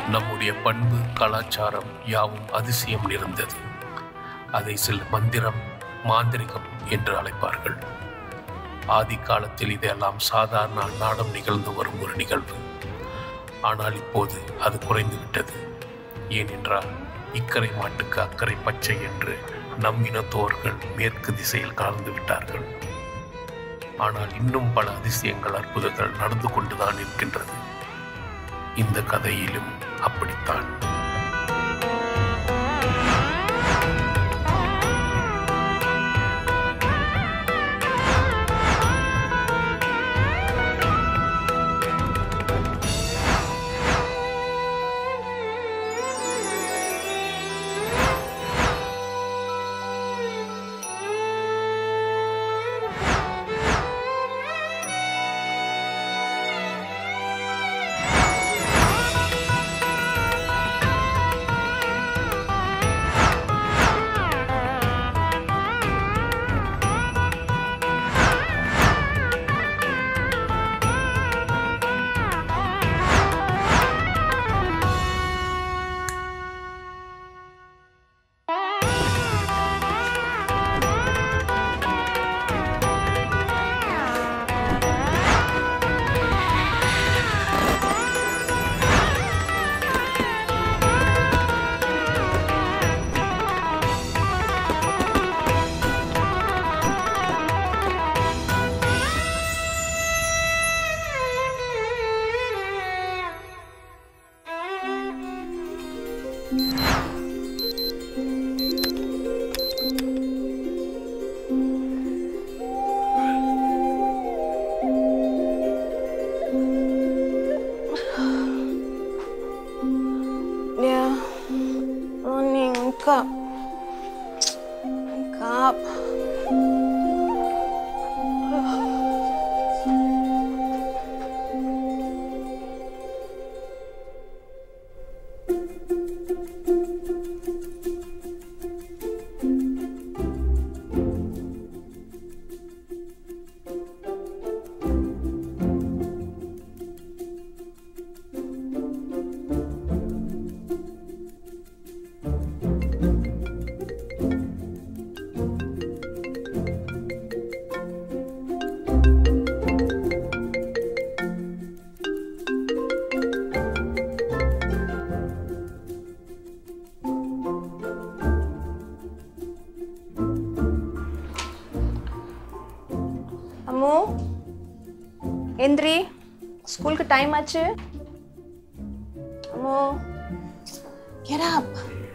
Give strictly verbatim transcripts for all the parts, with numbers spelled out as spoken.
நம்முடைய பண்பு கலாச்சாரம் யாவும் அதிசயம் நிறைந்தது. அதை சில மந்திரம் மாந்திரிகம் என்று அழைப்பார்கள். ஆதி காலத்தில் இதெல்லாம் சாதாரண அன்னாடம் நிகழ்ந்து வரும் ஒரு நிகழ்வு. ஆனால் இப்போது அது குறைந்து விட்டது. ஏனென்றால் இக்கரை மாட்டுக்கு அக்கறை பச்சை என்று நம் இனத்தோர்கள் மேற்கு திசையில் கலந்து விட்டார்கள். ஆனால் இன்னும் பல அதிசயங்கள் அற்புதங்கள் நடந்து கொண்டுதான் இருக்கின்றது. இந்த கதையிலும் அப்படித்தான். up. Wake up. Indri, school ka time ache. Ammo, get up.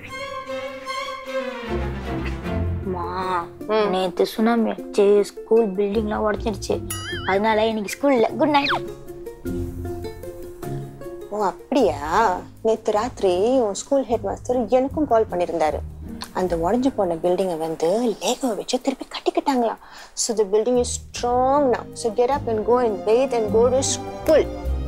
Ma, நேத்து சுனாமி அடிச்சு ஸ்கூல் பில்டிங்லாம் உடைச்சிடுச்சு. அதனால இன்னைக்கு ஸ்கூல்ல குட் நைட். ஓ அப்படியா? நேத்து ராத்திரி உன் ஸ்கூல் ஹெட் மாஸ்டர் எனக்கும் கால் பண்ணியிருந்தாரு. அந்த உடைஞ்சு போன பில்டிங்கை வந்து லேகோ வச்சு திருப்பி கட்டிக்கிட்டாங்களாம். So the building is strong now. So get up and go and bathe and go to school.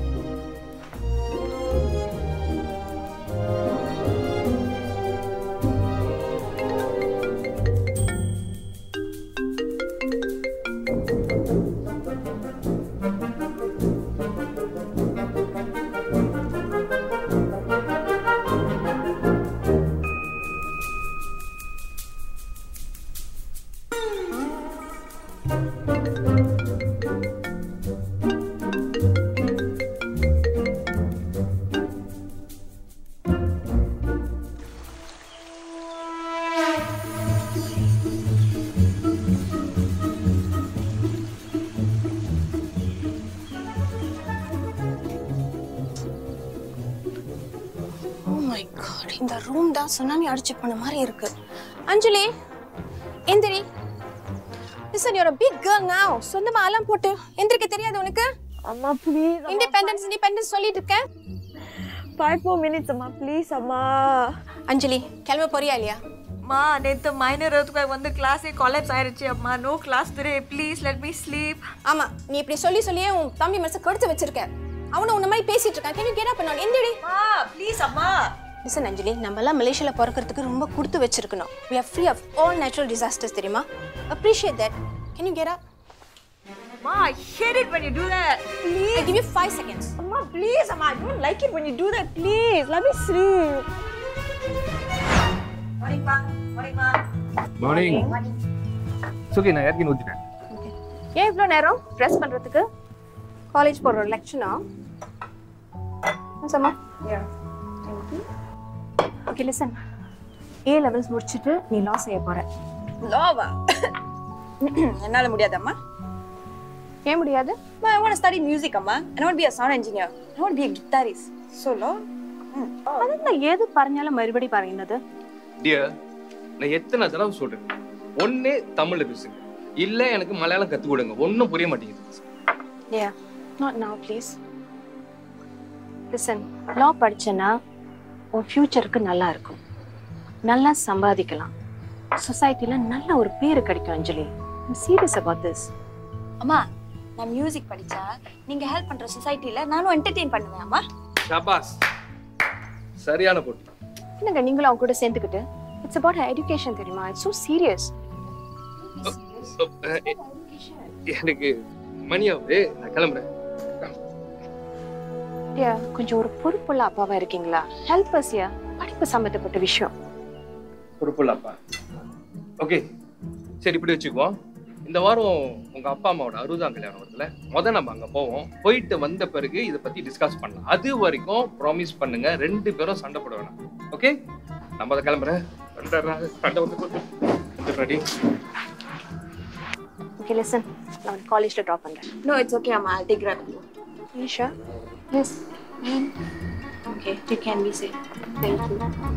இந்த ரூம் தான் சுனாமி அடிச்சு போன மாதிரி இருக்கு. அஞ்சலி, எந்திரி. Listen, you're a big girl now. சொந்தமா அலாம் போட்டு எந்திரிக்க தெரியாது உனக்கு? அம்மா ப்ளீஸ். இண்டிபெண்டன்ஸ் இண்டிபெண்டன்ஸ் சொல்லிட்டு இருக்கேன். five more minutes அம்மா ப்ளீஸ் அம்மா. அஞ்சலி, கிளம்ப போறியா இல்லையா? மா நேத்து மைனர் earthquake வந்து கிளாஸே கொலாப்ஸ் ஆயிருச்சு அம்மா. No class today please let me sleep. ஆமா, நீ இப்படி சொல்லி சொல்லியே உன் தம்பி மனசை கெடுத்து வச்சிருக்க. அவன உன்ன மாதிரி பேசிட்டு இருக்கான். Can you get up and not எந்திரி? மா ப்ளீஸ் அம்மா. Listen Anjali, நம்ம எல்லாம் மலேசியால பிறக்கிறதுக்கு ரொம்ப கொடுத்து வச்சிருக்கணும். We are free of all natural disasters தெரியுமா? Appreciate that. Can you get up? Ma, I hate it when you do that. Please. I give you five seconds. Amma, please, Amma. I don't like it when you do that. Please, let me sleep. Morning, Ma. Morning, Ma. Morning. Suki நான் ஏற்கனவே ஊத்திட்டேன். ஏன் இவ்வளோ நேரம் dress பண்ணுறதுக்கு? College போகிற லெக்சனா? சம்மா? Okay listen. A levels முடிச்சுட்டு நீ லா செய்ய போற. லாவா? என்னால முடியாதம்மா. ஏன் முடியாது? I want to study music, Amma. I want to be a sound engineer. I want to be a guitarist. So law? அதுக்கு நான் ஏது പറഞ്ഞാலும் மறுபடி പറയുന്നത്? டியர், நான் எத்தனை தடவை சொல்றேன். ஒண்ணே தமிழ்ல பேசுங்க. இல்ல எனக்கு மலையாளம் கத்து கொடுங்க. ஒண்ணும் புரிய மாட்டேங்குது. Yeah, not now please. Listen, law படிச்சனா உன் ஃபியூச்சருக்கு நல்லா இருக்கும். நல்லா சம்பாதிக்கலாம். சொசைட்டில நல்ல ஒரு பேர் கிடைக்கும் அஞ்சலி. I'm serious about this. அம்மா, நான் மியூசிக் படிச்சா நீங்க ஹெல்ப் பண்ற சொசைட்டில நானும் என்டர்டெயின் பண்ணுவேன் அம்மா. ஷாபாஸ். சரியான போட்டி. என்னங்க நீங்களும் அவங்க கூட சேர்ந்துக்கிட்டு? It's about her education தெரியுமா? It's so serious. எனக்கு மணியாவே நான் கிளம்புறேன். Yeah, கொஞ்சம் ஒரு பொறுப்புள்ள அப்பாவா இருக்கீங்களா? Help us yeah. படிப்பு சம்பந்தப்பட்ட விஷயம். பொறுப்புள்ள அப்பா. ஓகே. சரி இப்படி வச்சுக்குவோம். இந்த வாரம் உங்க அப்பா அம்மாவோட அறுபதாம் கல்யாணம் வருதுல, முத நம்ம அங்க போவோம். போயிட்டு வந்த பிறகு இதை பத்தி டிஸ்கஸ் பண்ணலாம். அது வரைக்கும் ப்ராமிஸ் பண்ணுங்க, ரெண்டு பேரும் சண்டை போட வேணாம். ஓகே? நம்ம அதை கிளம்புறேன். சண்டை வந்து ரெடி. Okay, listen. நான் காலேஜ்ல டிராப் பண்றேன். No, it's okay, Amma. I'll take Grab. You sure? Yes. Mm. Okay, you can be safe. Thank you.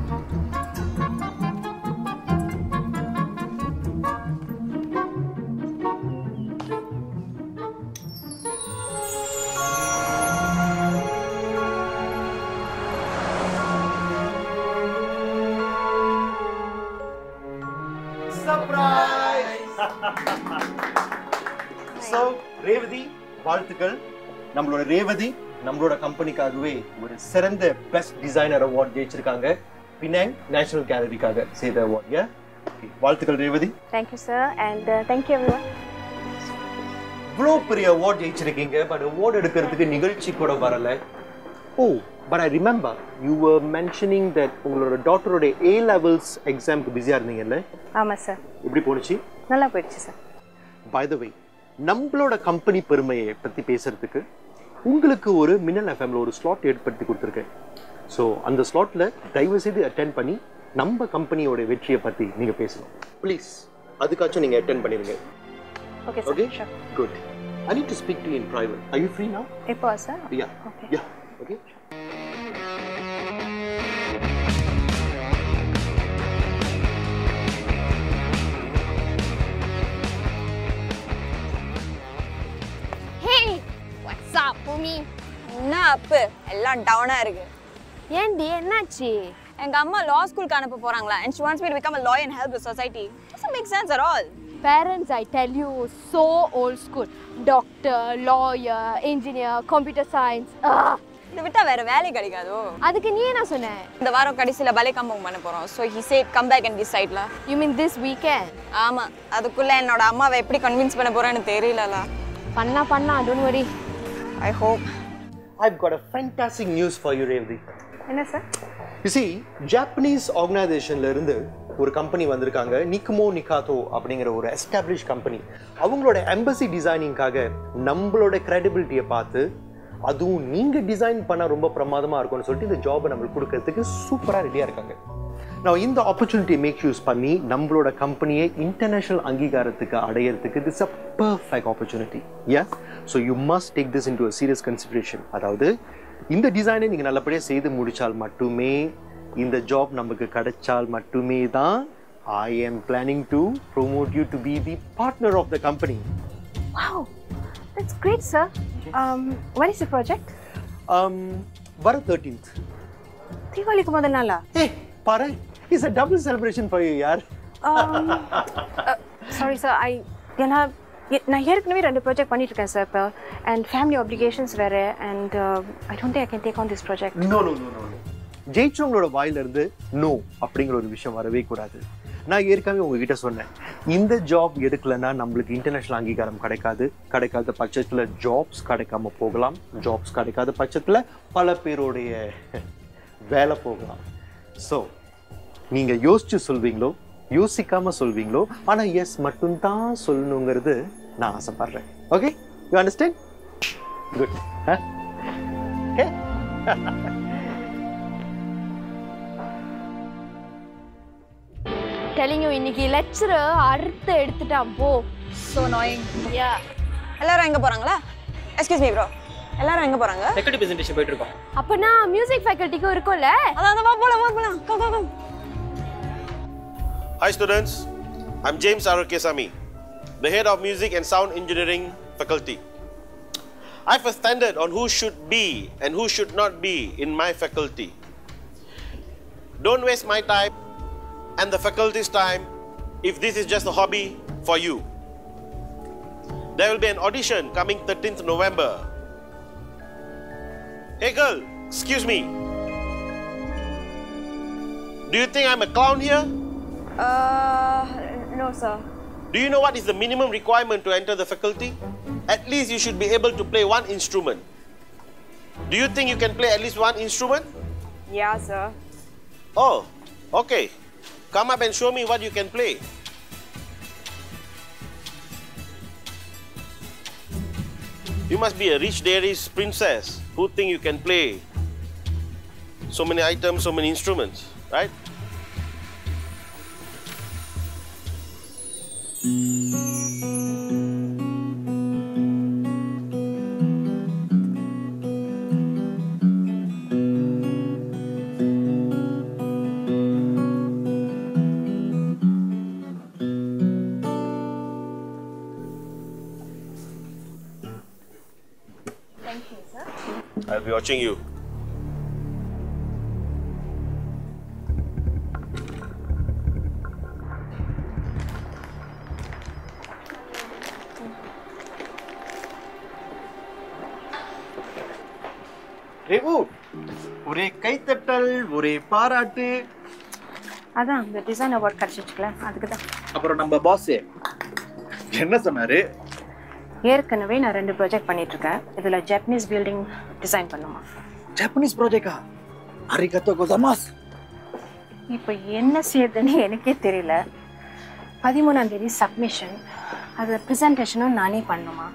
So, Revathi வாழ்த்துக்கள். நம்மளோட ரேவதி நம்மளோட கம்பெனிக்காகவே ஒரு சிறந்த பெஸ்ட் டிசைனர் அவார்ட் ஜெயிச்சிருக்காங்க. பினாங் நேஷனல் கேலரிக்காக செய்த அவார்ட். யா, வாழ்த்துக்கள் Revathi. Thank you sir and uh, thank you everyone. இவ்வளோ பெரிய அவார்ட் ஜெயிச்சிருக்கீங்க, பட் அவார்ட் எடுக்கிறதுக்கு நிகழ்ச்சி கூட வரல. Oh, but I remember you were mentioning that உங்களோட டாட்டரோட ஏ லெவல்ஸ் எக்ஸாம்க்கு பிஸியாக இருந்தீங்கல்ல? ஆமாம் சார். எப்படி போணுச்சு? நல்லா போயிடுச்சு சார். பை த வே, நம்மளோட கம்பெனி பெருமையை பற்றி பேசுறதுக்கு உங்களுக்கு ஒரு மின்னல் எஃப்எம்ல ஒரு ஸ்லாட் ஏற்படுத்தி கொடுத்துருக்கேன். ஸோ அந்த ஸ்லாட்டில் தயவு செய்து அட்டென்ட் பண்ணி நம்ம கம்பெனியோட வெற்றியை பற்றி நீங்கள் பேசணும் ப்ளீஸ். அதுக்காச்சும் நீங்கள் அட்டென்ட் பண்ணிடுங்க. Okay sir. Okay, good. I need to speak to you in private. Are you free now? எப்போ sir? Yeah, okay. Yeah, okay. என்ன அப்பு எல்லாம் டவுனா இருக்கு. ஏன்டி என்னாச்சு? எங்க அம்மா law school க்கு அனுப்ப போறாங்களா, and she wants me to become a lawyer and help the society. Doesn't make sense at all. Parents, I tell you, so old school. Doctor, lawyer, engineer, computer science. Ah. இத விட்டா வேற வேலை கிடைக்காதோ? அதுக்கு நீ என்ன சொன்ன? இந்த வாரம் கடைசில பலே கம்பம் பண்ண போறோம். So he said come back and decide la. You mean this weekend? ஆமா, அதுக்குள்ள என்னோட அம்மாவை எப்படி கன்வின்ஸ் பண்ண போறேன்னு தெரியலல. பண்ணா பண்ணா, don't worry. I hope. I've got a fantastic news for you, Revdi. என்ன சார்? You see, Japanese organizationல இருந்து ஒரு கம்பெனி வந்திருக்காங்க, நிக்குமோ நிகாதோ அப்படிங்கிற ஒரு எஸ்டாப்ளிஷ் கம்பெனி. அவங்களோட எம்பசி டிசைனிங்காக நம்மளோட கிரெடிபிலிட்டியை பார்த்து, அதுவும் நீங்க டிசைன் பண்ண ரொம்ப பிரமாதமா இருக்கும்னு சொல்லிட்டு இந்த ஜாபை நம்மளுக்கு கொடுக்கறதுக்கு சூப்பரா ரெடியா இருக்காங்க. நான் இந்த ஆப்பர்ச்சுனிட்டியை மேக் யூஸ் பண்ணி நம்மளோட கம்பெனியை இன்டர்நேஷனல் அங்கீகாரத்துக்கு அடையிறதுக்கு this a perfect opportunity. Yes, so you must take this into a serious consideration. அதாவது இந்த டிசைனை நீங்கள் நல்லபடியாக செய்து முடித்தால் மட்டுமே, இந்த ஜாப் நமக்கு கிடைச்சால் மட்டுமே தான் I am planning to promote you to be the partner of the company. Wow, that's great sir. Um, what is the project? Um, வர thirteenth. தீபாவளிக்கு முதல் நாளா? Hey, பாரு, it's a double celebration for you, yaar. Um, uh, sorry sir, I ஏன்னா நான் ஏற்கனவே ரெண்டு project பண்ணிட்டு இருக்கேன் சார் இப்போ, அண்ட் ஃபேமிலி ஆப்ளிகேஷன்ஸ் வேறு, and I don't think I can take on this project. No no no no ஜெயிச்சவங்களோட வாயிலிருந்து நோ அப்படிங்கிற ஒரு விஷயம் வரவே கூடாது. நான் ஏற்கனவே உங்ககிட்ட சொன்னேன், இந்த ஜாப் எடுக்கலைன்னா நம்மளுக்கு இன்டர்நேஷ்னல் அங்கீகாரம் கிடைக்காது. கிடைக்காத பட்சத்தில் ஜாப்ஸ் கிடைக்காம போகலாம். ஜாப்ஸ் கிடைக்காத பட்சத்தில் பல பேருடைய வேலை போகலாம். ஸோ நீங்கள் யோசிச்சு சொல்வீங்களோ யோசிக்காம சொல்வீங்களோ, ஆனால் எஸ் மட்டும்தான் சொல்லணுங்கிறது நான் ஆசைப்படுறேன். Okay, you understand? Good. Okay, telling you இன்னைக்கு லெக்சரர் அறுத்து எடுத்துட்டான் போ. So annoying. Yeah. எல்லாரும் எங்க போறாங்களா? எக்ஸ்கியூஸ் மீ ப்ரோ, எல்லாரும் எங்க போறாங்க? செக்யூரிட்டி பிரசன்டேஷன் போயிட்டு இருக்கோம். அப்பனா மியூசிக் ஃபேக்கல்டிக்கும் இருக்கும்ல? அதான் வா போலாம் வா போலாம். கோ கோ கோ. Hi students, I'm James Arokesami, the head of Music and Sound Engineering faculty. I have a standard on who should be and who should not be in my faculty. Don't waste my time and the faculty's time if this is just a hobby for you. There will be an audition coming thirteenth November. Hey girl, excuse me. Do you think I'm a clown here? Uh, no, sir. Do you know what is the minimum requirement to enter the faculty? At least you should be able to play one instrument. Do you think you can play at least one instrument? Yeah, sir. Oh, okay. Come up and show me what you can play. You must be a rich dairy's princess who think you can play so many items, so many instruments, right? Thank you, sir. I'll be watching you. ரேவு, ஒரே கைத்தட்டல், ஒரே பாராட்டு. அதான் இந்த design award கிடைச்சிச்சுல, அதுக்கு தான். அப்புறம் நம்ம பாஸ் என்ன சொன்னாரு? ஏற்கனவே நான் ரெண்டு ப்ராஜெக்ட் பண்ணிட்டு இருக்கேன். இதுல ஜப்பனீஸ் பில்டிங் டிசைன் பண்ணுமா? ஜப்பனீஸ் ப்ராஜெக்டா? அரிகத்தோ கோசாமாஸ். இப்போ என்ன செய்யுதுன்னு எனக்கே தெரியல. பதிமூணாம் தேதி சப்மிஷன், அது ப்ரெசன்டேஷனும் நானே பண்ணுமா?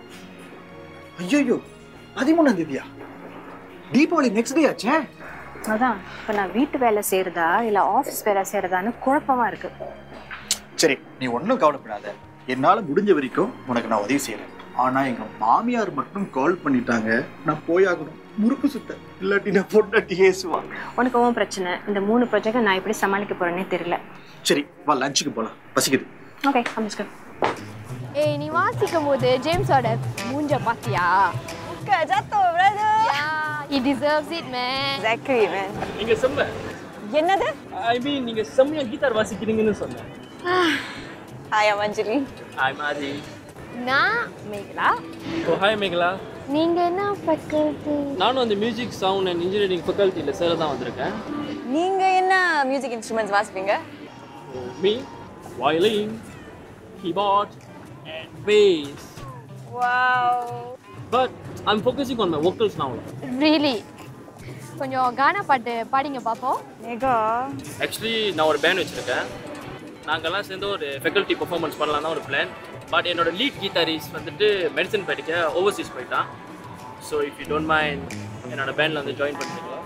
ஐயோ, பதிமூணாம் தேதியா? தீபாவளி நெக்ஸ்ட் டே ஆச்சே. அதான் இப்போ நான் வீட்டு வேலை செய்யறதா இல்லை ஆஃபீஸ் வேலை செய்யறதான்னு குழப்பமா இருக்கு. சரி, நீ ஒன்றும் கவலைப்படாத. என்னால் முடிஞ்ச வரைக்கும் உனக்கு நான் உதவி செய்யறேன். ஆனா எங்க மாமியார் மட்டும் கால் பண்ணிட்டாங்க, நான் போயாகணும். முறுக்கு சுத்த இல்லாட்டி நான் பொண்டாட்டி ஏசுவான். உனக்கு ஒன்றும் பிரச்சனை. இந்த மூணு ப்ராஜெக்ட் நான் எப்படி சமாளிக்க போறேன்னே தெரியல. சரி, வா லஞ்சுக்கு போலாம், பசிக்குது. ஓகே, கமிஸ்கர். ஏய், நீ வாசிக்கும் போது ஜேம்ஸோட மூஞ்ச பாத்தியா? Jatuh, brother. Yeah, he deserves it, man. Exactly, man. நீங்க செம்ம. என்னது? ஐ மீன் நீங்க செம்மையா கீதார் வாசிக்கிறீங்கன்னு சொன்னேன். Hi, I'm Anjali. Hi, Madi. நான் மேகலா. ஓ, ஹாய் மேகலா. நீங்க என்ன ஃபேக்கல்டி? நானும் அந்த மியூசிக் சவுண்ட் அண்ட் இன்ஜினியரிங் ஃபேக்கல்ட்டில சேர தான் வந்திருக்கேன். நீங்க என்ன மியூசிக் இன்ஸ்ட்ருமெண்ட்ஸ் வாசிப்பீங்க? Me violin, keyboard and bass. Wow. But I'm focusing on my vocals now. Really? கொஞ்சம் கானா பாட்டு பாடிங்க பாப்போம். மேகா. Actually நான் ஒரு பேண்ட் வச்சிருக்கேன். நாங்கெல்லாம் சேர்ந்து ஒரு ஃபேக்கல்ட்டி பெர்ஃபார்மன்ஸ் பண்ணலாம் தான் ஒரு பிளான். பட் என்னோட லீட் கீதாரிஸ்ட் வந்துட்டு மெடிசன் படிக்க ஓவர்சீஸ் போயிட்டான். So if you don't mind என்னோட பேண்டில் வந்து ஜாயின் பண்ணிக்கலாம்.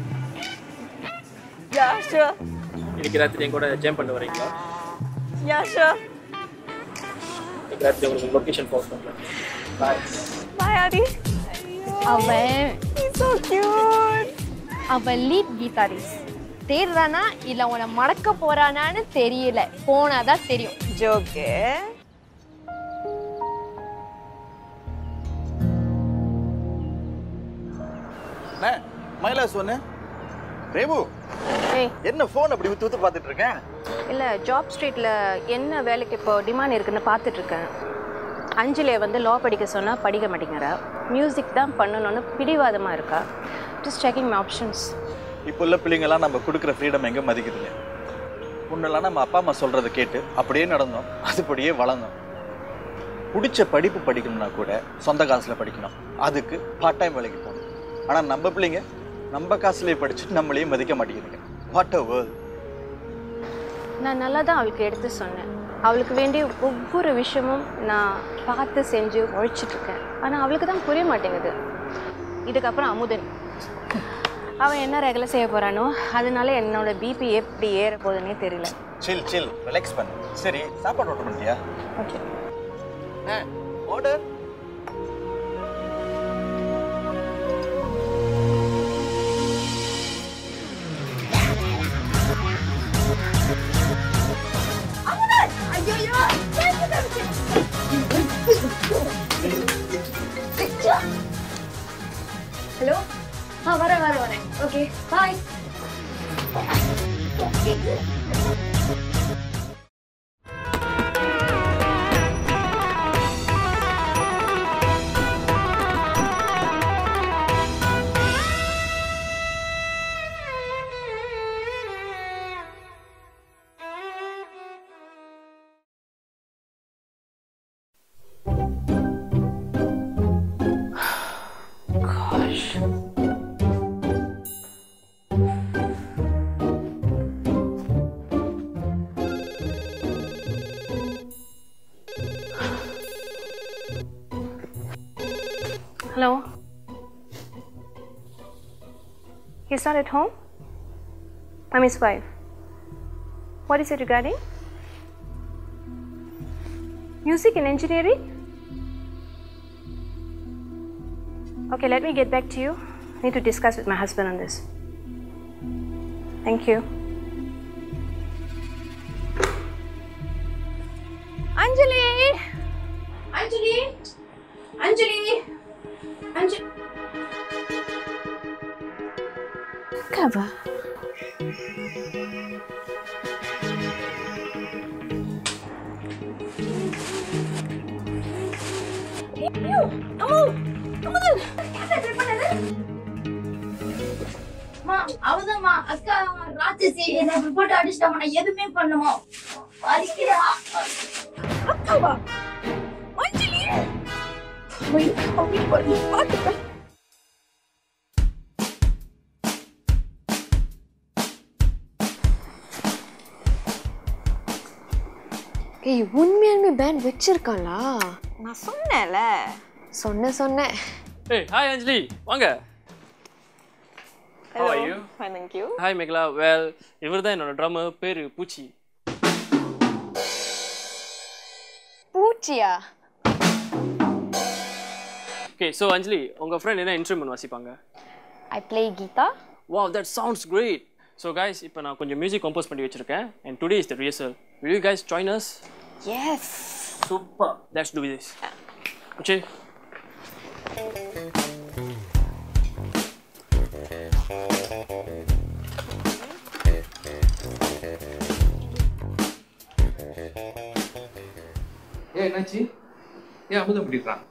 Yeah, sure. இன்னைக்கு ராத்திரி என் கூட ஜாம் பண்ண வரீங்களா? Yeah, sure. இன்னைக்கு ராத்திரி உங்களுக்கு லொகேஷன் போஸ்ட் பண்ணுறேன். பாய். Bye, Adi. அவன் He's so cute. அவன் லீட் கீதாரிஸ்ட். தேடுறானா இல்லை உன்னை மடக்க போறானான்னு தெரியல. போனாதான் தெரியும். ஜோக்கு. அண்ணே, மயிலா சொன்ன ரேவு, ஏய், என்ன ஃபோன் அப்படி ஊத்து ஊத்து பார்த்துட்டு இருக்கேன்? இல்லை ஜாப் ஸ்ட்ரீட்டில் என்ன வேலைக்கு இப்போ டிமாண்ட் இருக்குன்னு பார்த்துட்டு இருக்கேன். அஞ்சலியை வந்து லா படிக்க சொன்னால் படிக்க மாட்டேங்கிறா. மியூசிக் தான் பண்ணணும்னு பிடிவாதமாக இருக்கா. Just checking my options. இப்போ உள்ள பிள்ளைங்கெல்லாம் நம்ம கொடுக்குற ஃப்ரீடம் எங்கே மதிக்குதுங்க? முன்னெல்லாம் நம்ம அப்பா அம்மா சொல்கிறத கேட்டு அப்படியே நடந்தோம், அதுபடியே வளர்ந்தோம். பிடிச்ச படிப்பு படிக்கணும்னா கூட சொந்த காசில் படிக்கணும், அதுக்கு பார்ட் டைம் வேலைக்கு போகணும். ஆனால் நம்ம பிள்ளைங்க நம்ம காசுலேயே படிச்சுட்டு நம்மளையே மதிக்க மாட்டேங்குதுங்க. What a world. நான் நல்லா தான் அவளுக்கு எடுத்து சொன்னேன். அவளுக்கு வேண்டிய ஒவ்வொரு விஷயமும் நான் பார்த்து செஞ்சு உழைச்சிட்ருக்கேன். ஆனால் அவளுக்கு தான் புரிய மாட்டேங்குது. இதுக்கப்புறம் அமுதன் அவன் என்ன ரெகுலர் செய்ய போகிறானோ அதனால என்னோட பிபி எப்படி ஏற போகுதுன்னே தெரியல. சில் சில் ரிலாக்ஸ் பண்ணு. சரி, சாப்பாடு ஆர்டர் பண்ணிட்டியா? ஓகே. ஆர்டர். ஹலோ. ஆ வரேன் வரேன் வரேன். Okay bye. Hello. He's not at home? I'm his wife. What is it regarding? Music and engineering? Okay, let me get back to you. I need to discuss with my husband on this. Thank you. Anjali! Anjali! Anjali! Anjali! Kava. You! Amu! Amu! மா அவதம்மா அக்கா ராட்சசி என்ன போட்டு அடிச்சிட்டாமா. நான் எதுவுமே பண்ணுமா வலிக்கிறா. அக்காவா? அஞ்சலி! போய் அப்படி பண்ணி பாத்துக்க. ஏய் உண்மையாலுமே பேண்ட் வச்சிருக்காளா? நான் சொன்னேன்ல. சொன்ன சொன்னேன். Hey, hi Anjali. வாங்க. How are you? Fine, thank you. Hi Megla. Well, இவர்தான் என்னோட drummer, பேரு பூச்சி. பூச்சியா? Okay, so Anjali, உங்க friend என்ன instrument வாசிப்பாங்க? I play guitar. Wow, that sounds great. So guys, இப்போ நான் கொஞ்சம் music compose பண்ணி வச்சிருக்கேன் and today is the rehearsal. Will you guys join us? Yes. Super. Let's do this. Okay. ஏன் என்னாச்சு? ஏன் அமுதம் பிடிக்கிறான்?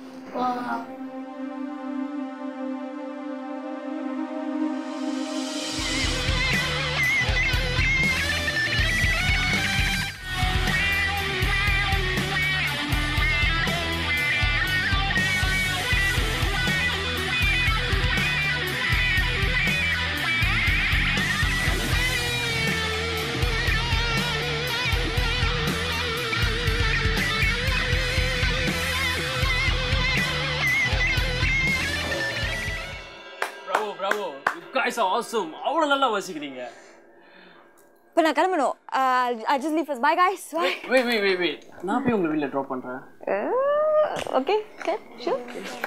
Bravo, you guys are awesome. அவ்வளவு நல்லா வாசிக்கிறீங்க. இப்போ நான் கிளம்பணும். I just leave first. Bye guys. Bye. Wait, wait, wait, wait. நான் போய் உங்களை வீட்ல drop பண்றேன். Okay, okay, sure.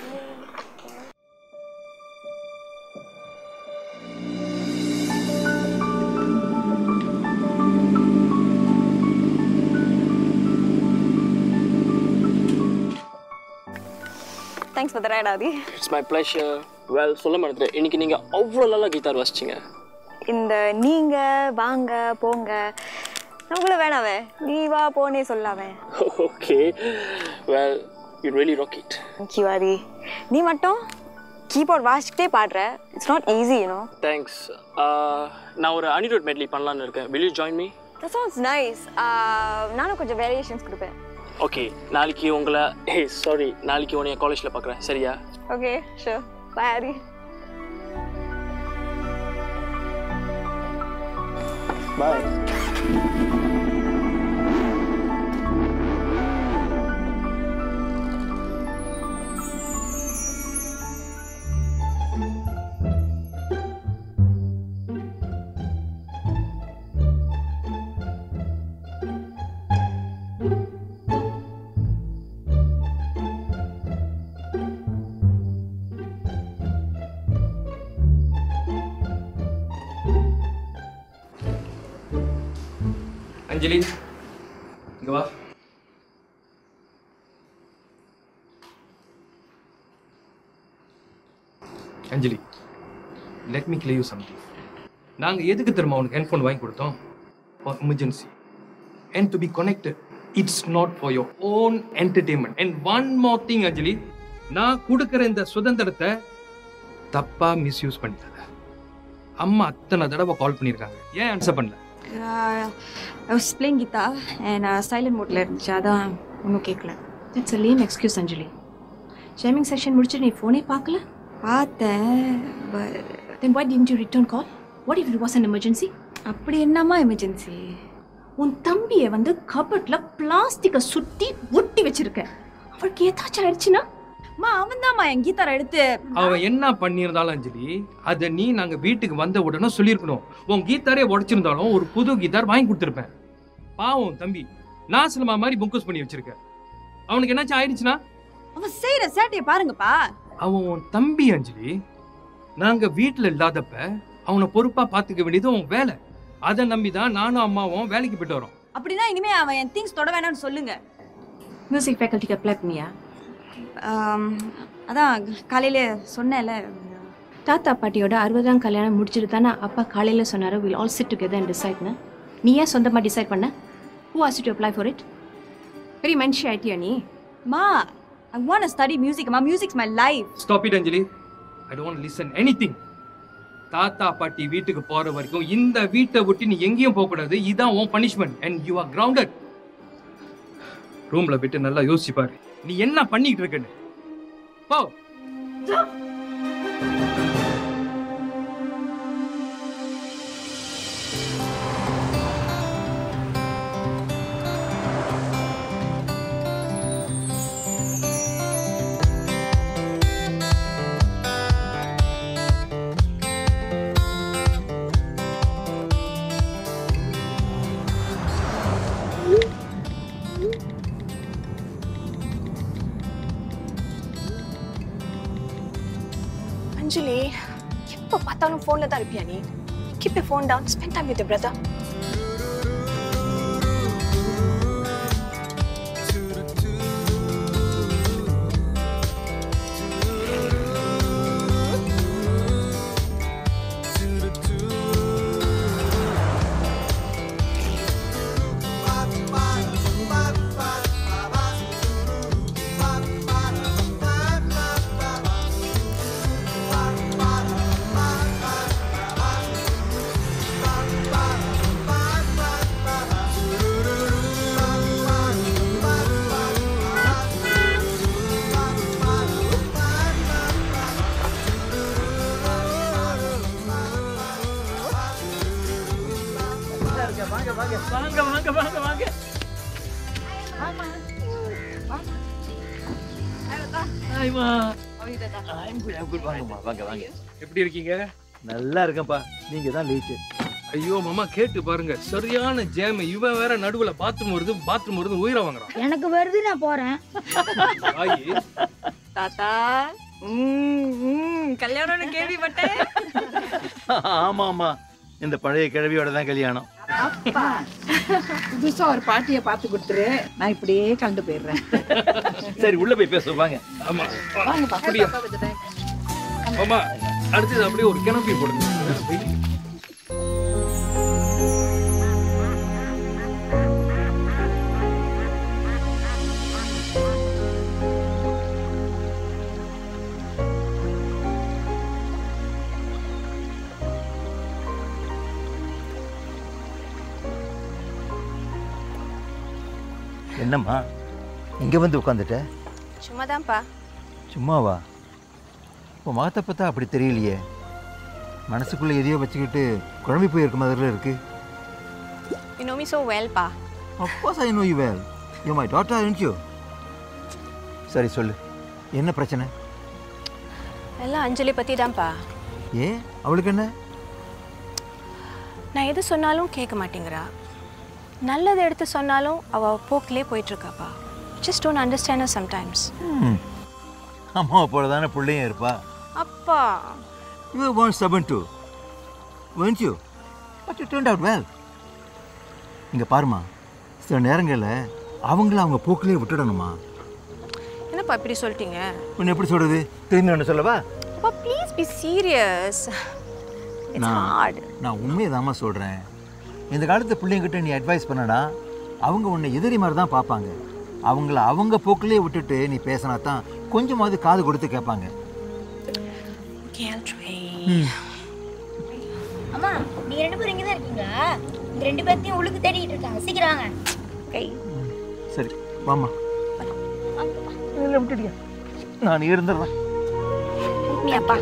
Thanks for the ride, Adi. It's my pleasure. Well, சொல்ல மாட்டேன். இன்னைக்கு நீங்க அவ்வளவு நல்லா கிட்டார் வாசிச்சீங்க. இந்த நீங்க வாங்க போங்க நம்மள வேணாவே. நீ வா போனே சொல்லாவே. Okay. Well, you really rock it. Thank you, Adi. நீ மட்டும் கீபோர்ட் வாசிக்கிட்டே பாடுற. It's not easy, you know. Thanks. Uh, நான் ஒரு அனிருத் மெட்லி பண்ணலாம்னு இருக்கேன். Will you join me? That sounds nice. Uh, நானும் கொஞ்சம் வேரியேஷன்ஸ் கொடுப்பேன். ஓகே, நாளைக்கு உங்களை ஹே சாரி நாளைக்கு உன்னை காலேஜில் பார்க்குறேன், சரியா? Okay, sure. Bye Hari. Bye. Anjali, இங்க வா. அஞ்சலி, let me clear you something. நாங்க எதுக்கு தெரியுமா உனக்கு ஹெட்ஃபோன் வாங்கி கொடுத்தோம்? For emergency and to be connected. It's not for your own entertainment. And one more thing, அஞ்சலி, நான் கொடுக்கிற இந்த சுதந்திரத்தை தப்பா மிஸ்யூஸ் பண்ணிட்டாத. அம்மா அத்தனை தடவை கால் பண்ணியிருக்காங்க, ஏன் ஆன்சர் பண்ணல? Uh, I was playing guitar and uh, silent mode la irundhuchu adan onnu kekkala. That's a lame excuse, Anjali. Jamming session முடிச்சு நீ ஃபோனே பார்க்கல? பார்த்தேன். But then why didn't you return call? What if it was an emergency? அப்படி என்னமா emergency? உன் தம்பியை வந்து கபட்ல பிளாஸ்டிக்கை சுத்தி ஒட்டி வச்சிருக்க. அவருக்கு ஏதாச்சும் ஆயிடுச்சுன்னா? மா அவன் தான்மா என் கீதாரை எடுத்து. அவன் என்ன பண்ணியிருந்தாலும் அஞ்சலி, அதை நீ நாங்க வீட்டுக்கு வந்த உடனே சொல்லியிருக்கணும். உன் கீதாரே உடைச்சிருந்தாலும் ஒரு புது கீதார் வாங்கி கொடுத்துருப்பேன். பாவம் தம்பி, நாசலமா மாதிரி புங்கஸ் பண்ணி வச்சிருக்க. அவனுக்கு என்னாச்சும் ஆயிடுச்சுன்னா? அவன் செய்யற சேட்டையை பாருங்கப்பா. அவன் உன் தம்பி அஞ்சலி. நாங்க வீட்டுல இல்லாதப்ப அவனை பொறுப்பா பாத்துக்க வேண்டியது உன் வேலை. அதை நம்பிதான் நானும் அம்மாவும் வேலைக்கு போயிட்டு வரோம். அப்படின்னா இனிமே அவன் என் திங்ஸ் தொட வேணாம்னு சொல்லுங்க. மியூசிக் ஃபேக்கல்ட்டிக்கு அப்ளை பண்ணியா? அதான் காலையில சொன்னேன்ல, தாத்தா பாட்டியோட அறுபதாம் கல்யாணம் முடிச்சுட்டு தானே அப்பா காலையில சொன்னாரு we'll all sit together and decide. நீ ஏன் சொந்தமா டிசைட் பண்ண? Who asked you to apply for it? பெரிய மனுஷி ஆயிட்டியா நீ? மா I want to study music. Ma, music's my life. Stop it, Anjali. I don't want to listen anything. தாத்தா பாட்டி வீட்டுக்கு போற வரைக்கும் இந்த வீட்டை விட்டு நீ எங்கேயும் போக கூடாது. இதான் உன் punishment and you are grounded. ரூம்ல விட்டு நல்லா யோசிச்சு பாரு, நீ என்ன பண்ணிட்டு இருக்கன்னு. போ. Anjali, எப்போ பார்த்தாலும் ஃபோன்ல தான் இருப்பியா நீ? Keep your phone down, spend time with your brother. வாங்க வாங்க வாங்க வாங்க. ஹாய்மா. I'm good, I'm good. வாங்கம்மா, வாங்க வாங்க. எப்படி இருக்கீங்க? நல்லா இருக்கேன்ப்பா. நீங்க தான் லேட். ஐயோ மாமா, கேட்டு பாருங்க, சரியான ஜேம். இவன் வேற நடுவுல பாத்ரூம் வருது பாத்ரூம் வருது உயிரை வாங்குறான். எனக்கு வருது, நான் போறேன். ஆயி தாத்தா ம் கல்யாணம்னு கேள்விப்பட்டேன். ஆமா ஆமா, இந்த பழைய கிழவியோட தான் கல்யாணம். அப்பா புதுசா ஒரு பாட்டியை பார்த்து கொடுத்துரு, நான் இப்படியே கலந்து போயிடுறேன். சரி, உள்ள போய் பேசுவோம் வாங்க. ஆமா வாங்க அப்படியே மாமா, அடுத்தது அப்படியே ஒரு கிணப்பி போடுங்க. என்னம்மா இங்கே வந்து உட்காந்துட்ட? சும்மா தான்ப்பா. சும்மாவா? இப்போ முகத்தை பார்த்தா அப்படி தெரியலையே. மனசுக்குள்ளே எதையோ வச்சுக்கிட்டு குழம்பி போயிருக்க மாதிரி இருக்கு. You know me so well, pa. Of course I know you well. You're my daughter, aren't you? சரி சொல்லு, என்ன பிரச்சனை? எல்லாம் அஞ்சலி பற்றி தான்ப்பா. ஏன், அவளுக்கு என்ன? நான் எது சொன்னாலும் கேட்க மாட்டேங்கிறா. நல்லது எடுத்து சொன்னாலும் அவள் போக்கிலே போயிட்டுருக்காப்பா. Just don't understand her sometimes. அம்மாவை போல தானே பிள்ளையும் இருப்பா. அப்பா. You were born stubborn too, weren't you? But you turned out well. இங்கே பாருமா, சில நேரங்களில் அவங்கள அவங்க போக்கிலே விட்டுடணுமா. என்னப்பா இப்படி சொல்லிட்டீங்க? உன்னை எப்படி சொல்கிறது? திரும்பி ஒன்று சொல்லவா? அப்பா ப்ளீஸ் பி சீரியஸ். நான் நான் உண்மையை தாம்மா சொல்கிறேன். இந்த காலத்து பிள்ளைங்கிட்ட நீ அட்வைஸ் பண்ணனா அவங்க உன்னை எதிரி மாதிரி தான் பார்ப்பாங்க. அவங்கள அவங்க போக்கிலே விட்டுட்டு நீ பேசினா தான் கொஞ்சமாவது காது கொடுத்து கேட்பாங்க. அம்மா, நீங்க ரெண்டு பேரும் இங்கே தான் இருக்கீங்களா? இந்த ரெண்டு பேர்த்தையும் உள்ளுக்கு தேடிட்டு இருக்காங்க. சீக்கிரம் வாங்க. கை சரி வாம்மா. விட்டுடியா, நான் இருந்துடுறேன். நீ அப்பா.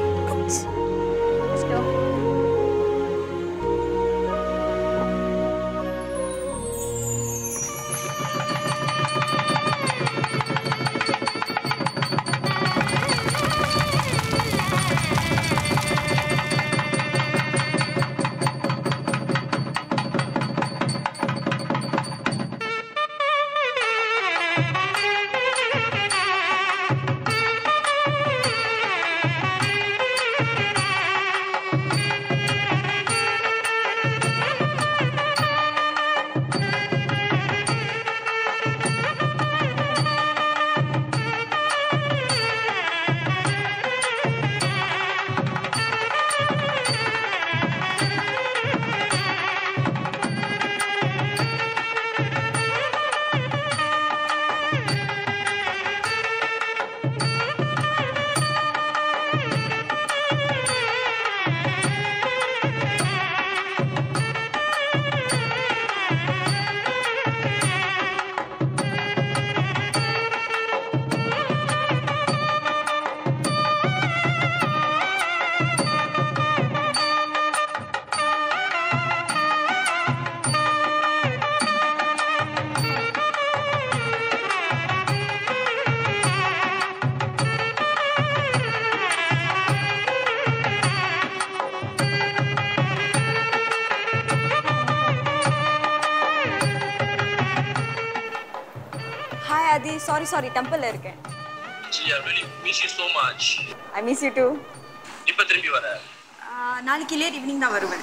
Sorry, sorry, temple la iruken. Gee, I really miss you so much. I miss you too. இப்ப திரும்பி வர? நாளைக்கு லேட் ஈவினிங் தான் வருவேன்.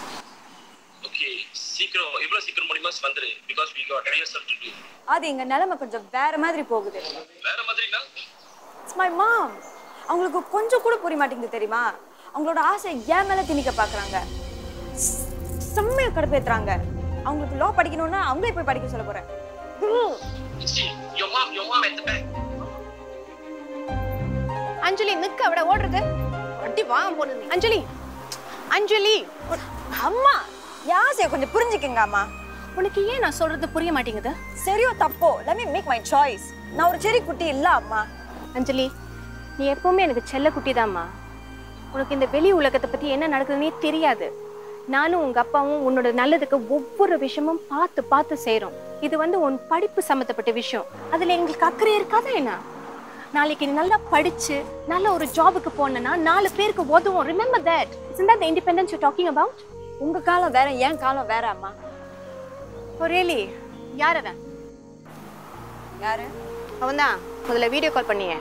Okay, சீக்கிரம் இவ்வளவு சீக்கிரம் முடியுமா வந்துரு because we got rehearsal to do. அது எங்க நிலைமை கொஞ்சம் வேற மாதிரி போகுது. வேற மாதிரினா? It's my mom. அவங்களுக்கு கொஞ்சம் கூட புரிய மாட்டேங்குது தெரியுமா? அவங்களோட ஆசை ஏன் மேல திணிக்க பாக்குறாங்க. செம்மையா கடுப்பேத்துறாங்க. அவங்களுக்கு லா படிக்கணும்னா அவங்களே போய் படிக்க சொல்ல போறேன். See, your mom, your mom at the back. அஞ்சலி நிக்க அவட ஓடுறது. அடி வா போடுது. அஞ்சலி. அஞ்சலி. அம்மா, யாசே கொஞ்சம் புரிஞ்சுக்கங்க அம்மா. உனக்கு ஏன் நான் சொல்றது புரிய மாட்டேங்குது? சரியோ தப்போ, let me make my choice. நான் ஒரு செரி குட்டி இல்ல அம்மா. அஞ்சலி, நீ எப்பவுமே எனக்கு செல்ல குட்டிதாம்மா. உனக்கு இந்த வெளி உலகத்தை பத்தி என்ன நடக்குதுன்னே தெரியாது. நானும் உங்க அப்பாவும் உன்னோட நல்லதுக்கு ஒவ்வொரு விஷயமும் பார்த்து பார்த்து செய்றோம். இது வந்து உன் படிப்பு சம்பந்தப்பட்ட விஷயம். அதுல எங்களுக்கு அக்கறை இருக்காதா என்ன? நாளைக்கு நீ நல்லா படிச்சு நல்ல ஒரு ஜாபுக்கு போனா நாலு பேருக்கு உதவும். Remember that. Isn't that the independence you're talking about? உங்க காலம் வேற, என் காலம் வேற அம்மா. Oh really? யார் அவன்? யாரு? அவன்தான் முதல்ல வீடியோ கால் பண்ணியே.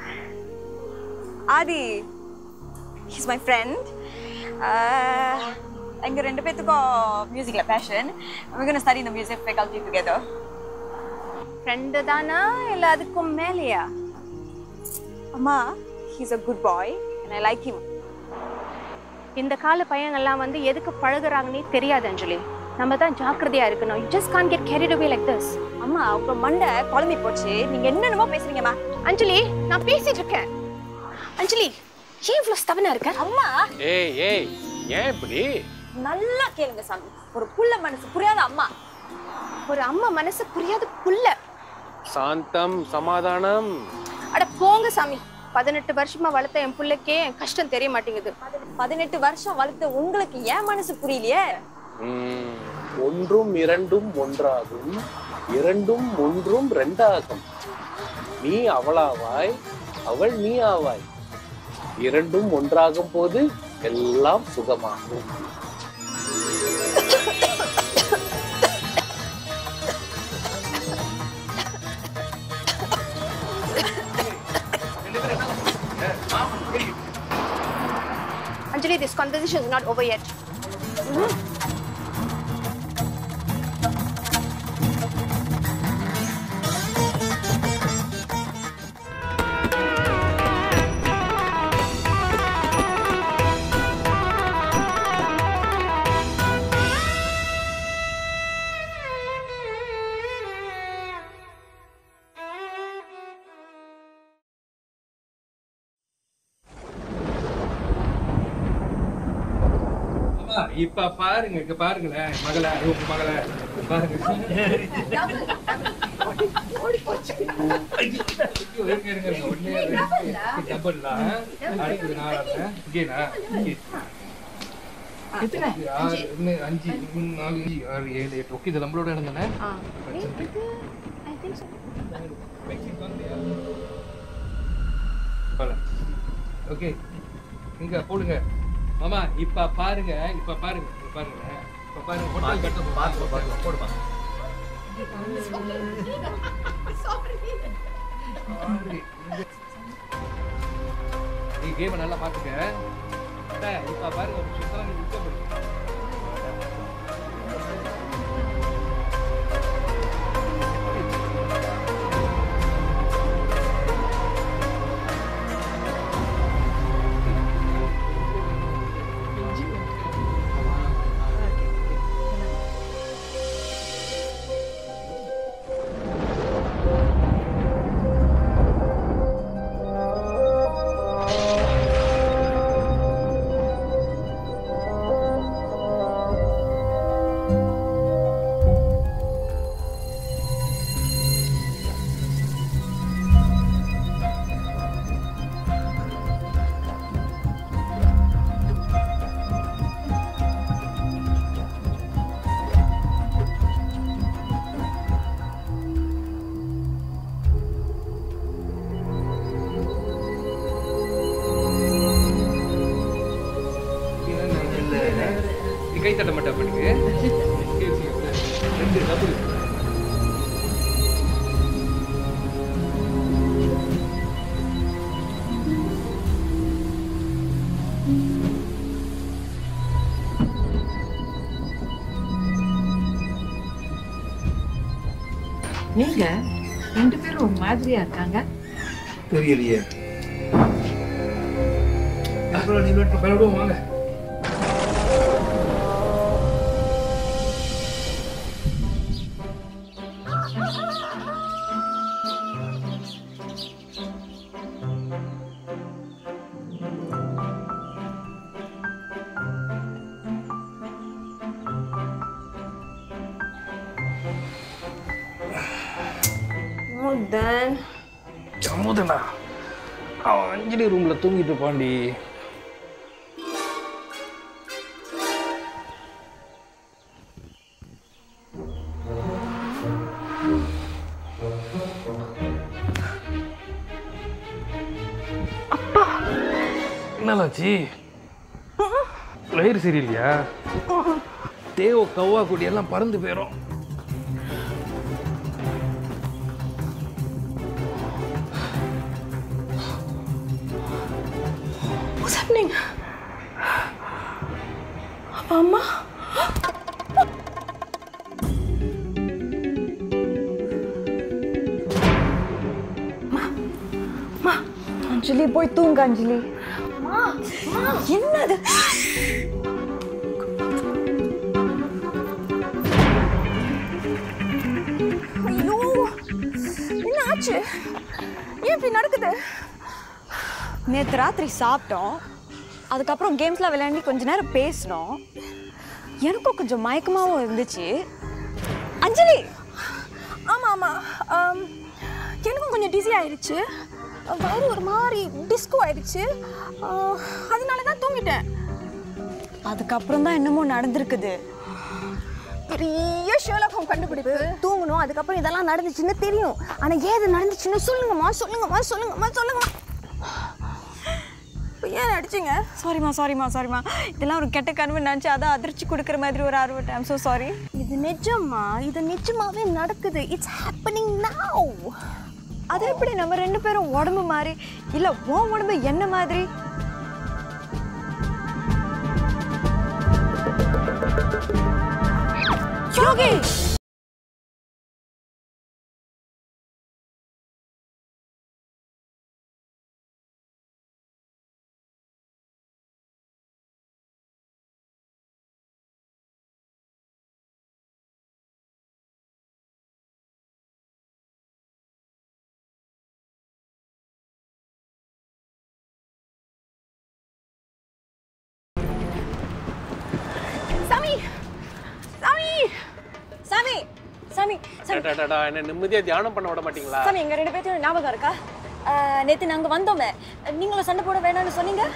ஆதி. He's my friend. Uh, எங்க ரெண்டு பேத்துக்கும் மியூசிக்ல passion. We're going to study in the music faculty together. Friend தானா இல்ல அதுக்கும் மேலையா? அம்மா, he's a good boy and I like him. இந்த கால பையங்கள்லாம் வந்து எதுக்கு பழகுறாங்கன்னே தெரியாது அஞ்சலி. நம்ம தான் ஜாக்கிரதையா இருக்கணும். You just can't get carried away like this. அம்மா, உங்க மண்டை குழம்பி போச்சு. நீங்க என்னென்னமோ பேசுறீங்கம்மா. அஞ்சலி, நான் பேசிட்டு இருக்கேன். அஞ்சலி, ஏன் இவ்வளவு ஸ்டபனா இருக்க? அம்மா. ஏய் ஏய், ஏன் இப்படி? நல்லா கேளுங்க சாமி. ஒரு புள்ள மனசு புரியாத அம்மா. ஒரு அம்மா மனசு புரியாத புள்ள. சாந்தம், சமாதானம். அட போங்க சாமி. பதினெட்டு வருஷமா வளர்த்த என் பிள்ளைக்கே கஷ்டம் தெரிய மாட்டேங்குது. பதினெட்டு வருஷம் வளர்த்த உங்களுக்கு ஏன் மனசு புரியலையே? ஒன்றும் இரண்டும் ஒன்றாகும், இரண்டும் ஒன்றும் ரெண்டாகும். நீ அவளாவாய், அவள் நீ ஆவாய். இரண்டும் ஒன்றாகும் போது எல்லாம் சுகமாகும். Anjali, this conversation is not over yet. Mm-hmm. இப்ப பாருங்க, இங்க பாருங்களேன் மகள, உங்க மகள பாருங்க. அஞ்சு நாலு ஆறு ஏழு எட்டு. ஓகே, இது நம்மளோட இடம் தானே? ஓகே, இங்க போடுங்க மாமா. இப்ப பாருங்க, இப்ப பாருங்க, இப்ப பாருங்க, இப்ப பாருங்க. ஹோட்டல் கட்ட பாத்து பாத்து போடுமா. நீ கேம் நல்லா பாத்துக்க. இப்ப பாருங்க, ஒரு நிமிஷம் நீ விட்டு போடுங்க. கை தட்ட மாட்டா பண்ணுங்க. ரெண்டு டபுள். நீங்க ரெண்டு பேரும் ஒரு மாதிரியா இருக்காங்க. தெரியலையே. அப்புறம் நீங்க பரவாயில்ல வாங்க. சமுதனா அவன் அஞ்சலி ரூம்ல தூங்கிட்டு பாண்டி. அப்பா என்னாச்சு? வயிறு சரியில்லையா? தேவ கவ்வா குடி எல்லாம் பறந்து போயிடும். What's happening? அப்பா அம்மா அஞ்சலி போய் தூங்க. அஞ்சலி என்னது? ஐயோ, என்ன ஆச்சு? ஏன் இப்படி நடக்குது? நேற்று ராத்திரி சாப்பிட்டோம், அதுக்கப்புறம் கேம்ஸ்லாம் விளையாடி கொஞ்ச நேரம் பேசினோம். எனக்கும் கொஞ்சம் மயக்கமாகவும் இருந்துச்சு. அஞ்சலி ஆமா ஆமா எனக்கும் கொஞ்சம் டிசி ஆயிடுச்சு, வயிறு ஒரு மாதிரி டிஸ்கோ ஆயிடுச்சு, அதனால தான் தூங்கிட்டேன். அதுக்கப்புறம் தான் என்னமோ நடந்திருக்குது. பெரிய ஷெர்லாக் ஹோம்ஸ் கண்டுபிடிப்பு. தூங்கணும், அதுக்கப்புறம் இதெல்லாம் நடந்துச்சுன்னு தெரியும். ஆனா ஏது நடந்துச்சுன்னு சொல்லுங்கம்மா சொல்லுங்கம்மா சொல்லுங்கம்மா சொல்லுங்கம்மா. ஏன் அடிச்சிங்க? சாரிம்மா சாரிம்மா சாரிம்மா இதெல்லாம் ஒரு கெட்ட கனவு நினச்சி அதான் அதிர்ச்சி கொடுக்குற மாதிரி ஒரு ஆர்வம். I'm so sorry. இது நிஜமா, இது நிஜமாவே நடக்குது. It's happening now. அது எப்படி நம்ம ரெண்டு பேரும் உடம்பு மாதிரி இல்லை உன் உடம்பு என்ன மாதிரி? யோகி சாமி சாமி சாமி என்ன நிம்மதியா தியானம் பண்ண விட மாட்டீங்களா? சாமி எங்க ரெண்டு பேர்த்தையும் ஞாபகம் இருக்கா? நேத்து நாங்க வந்தோமே, நீங்களும் சண்டை போட வேணாம்னு சொன்னீங்க.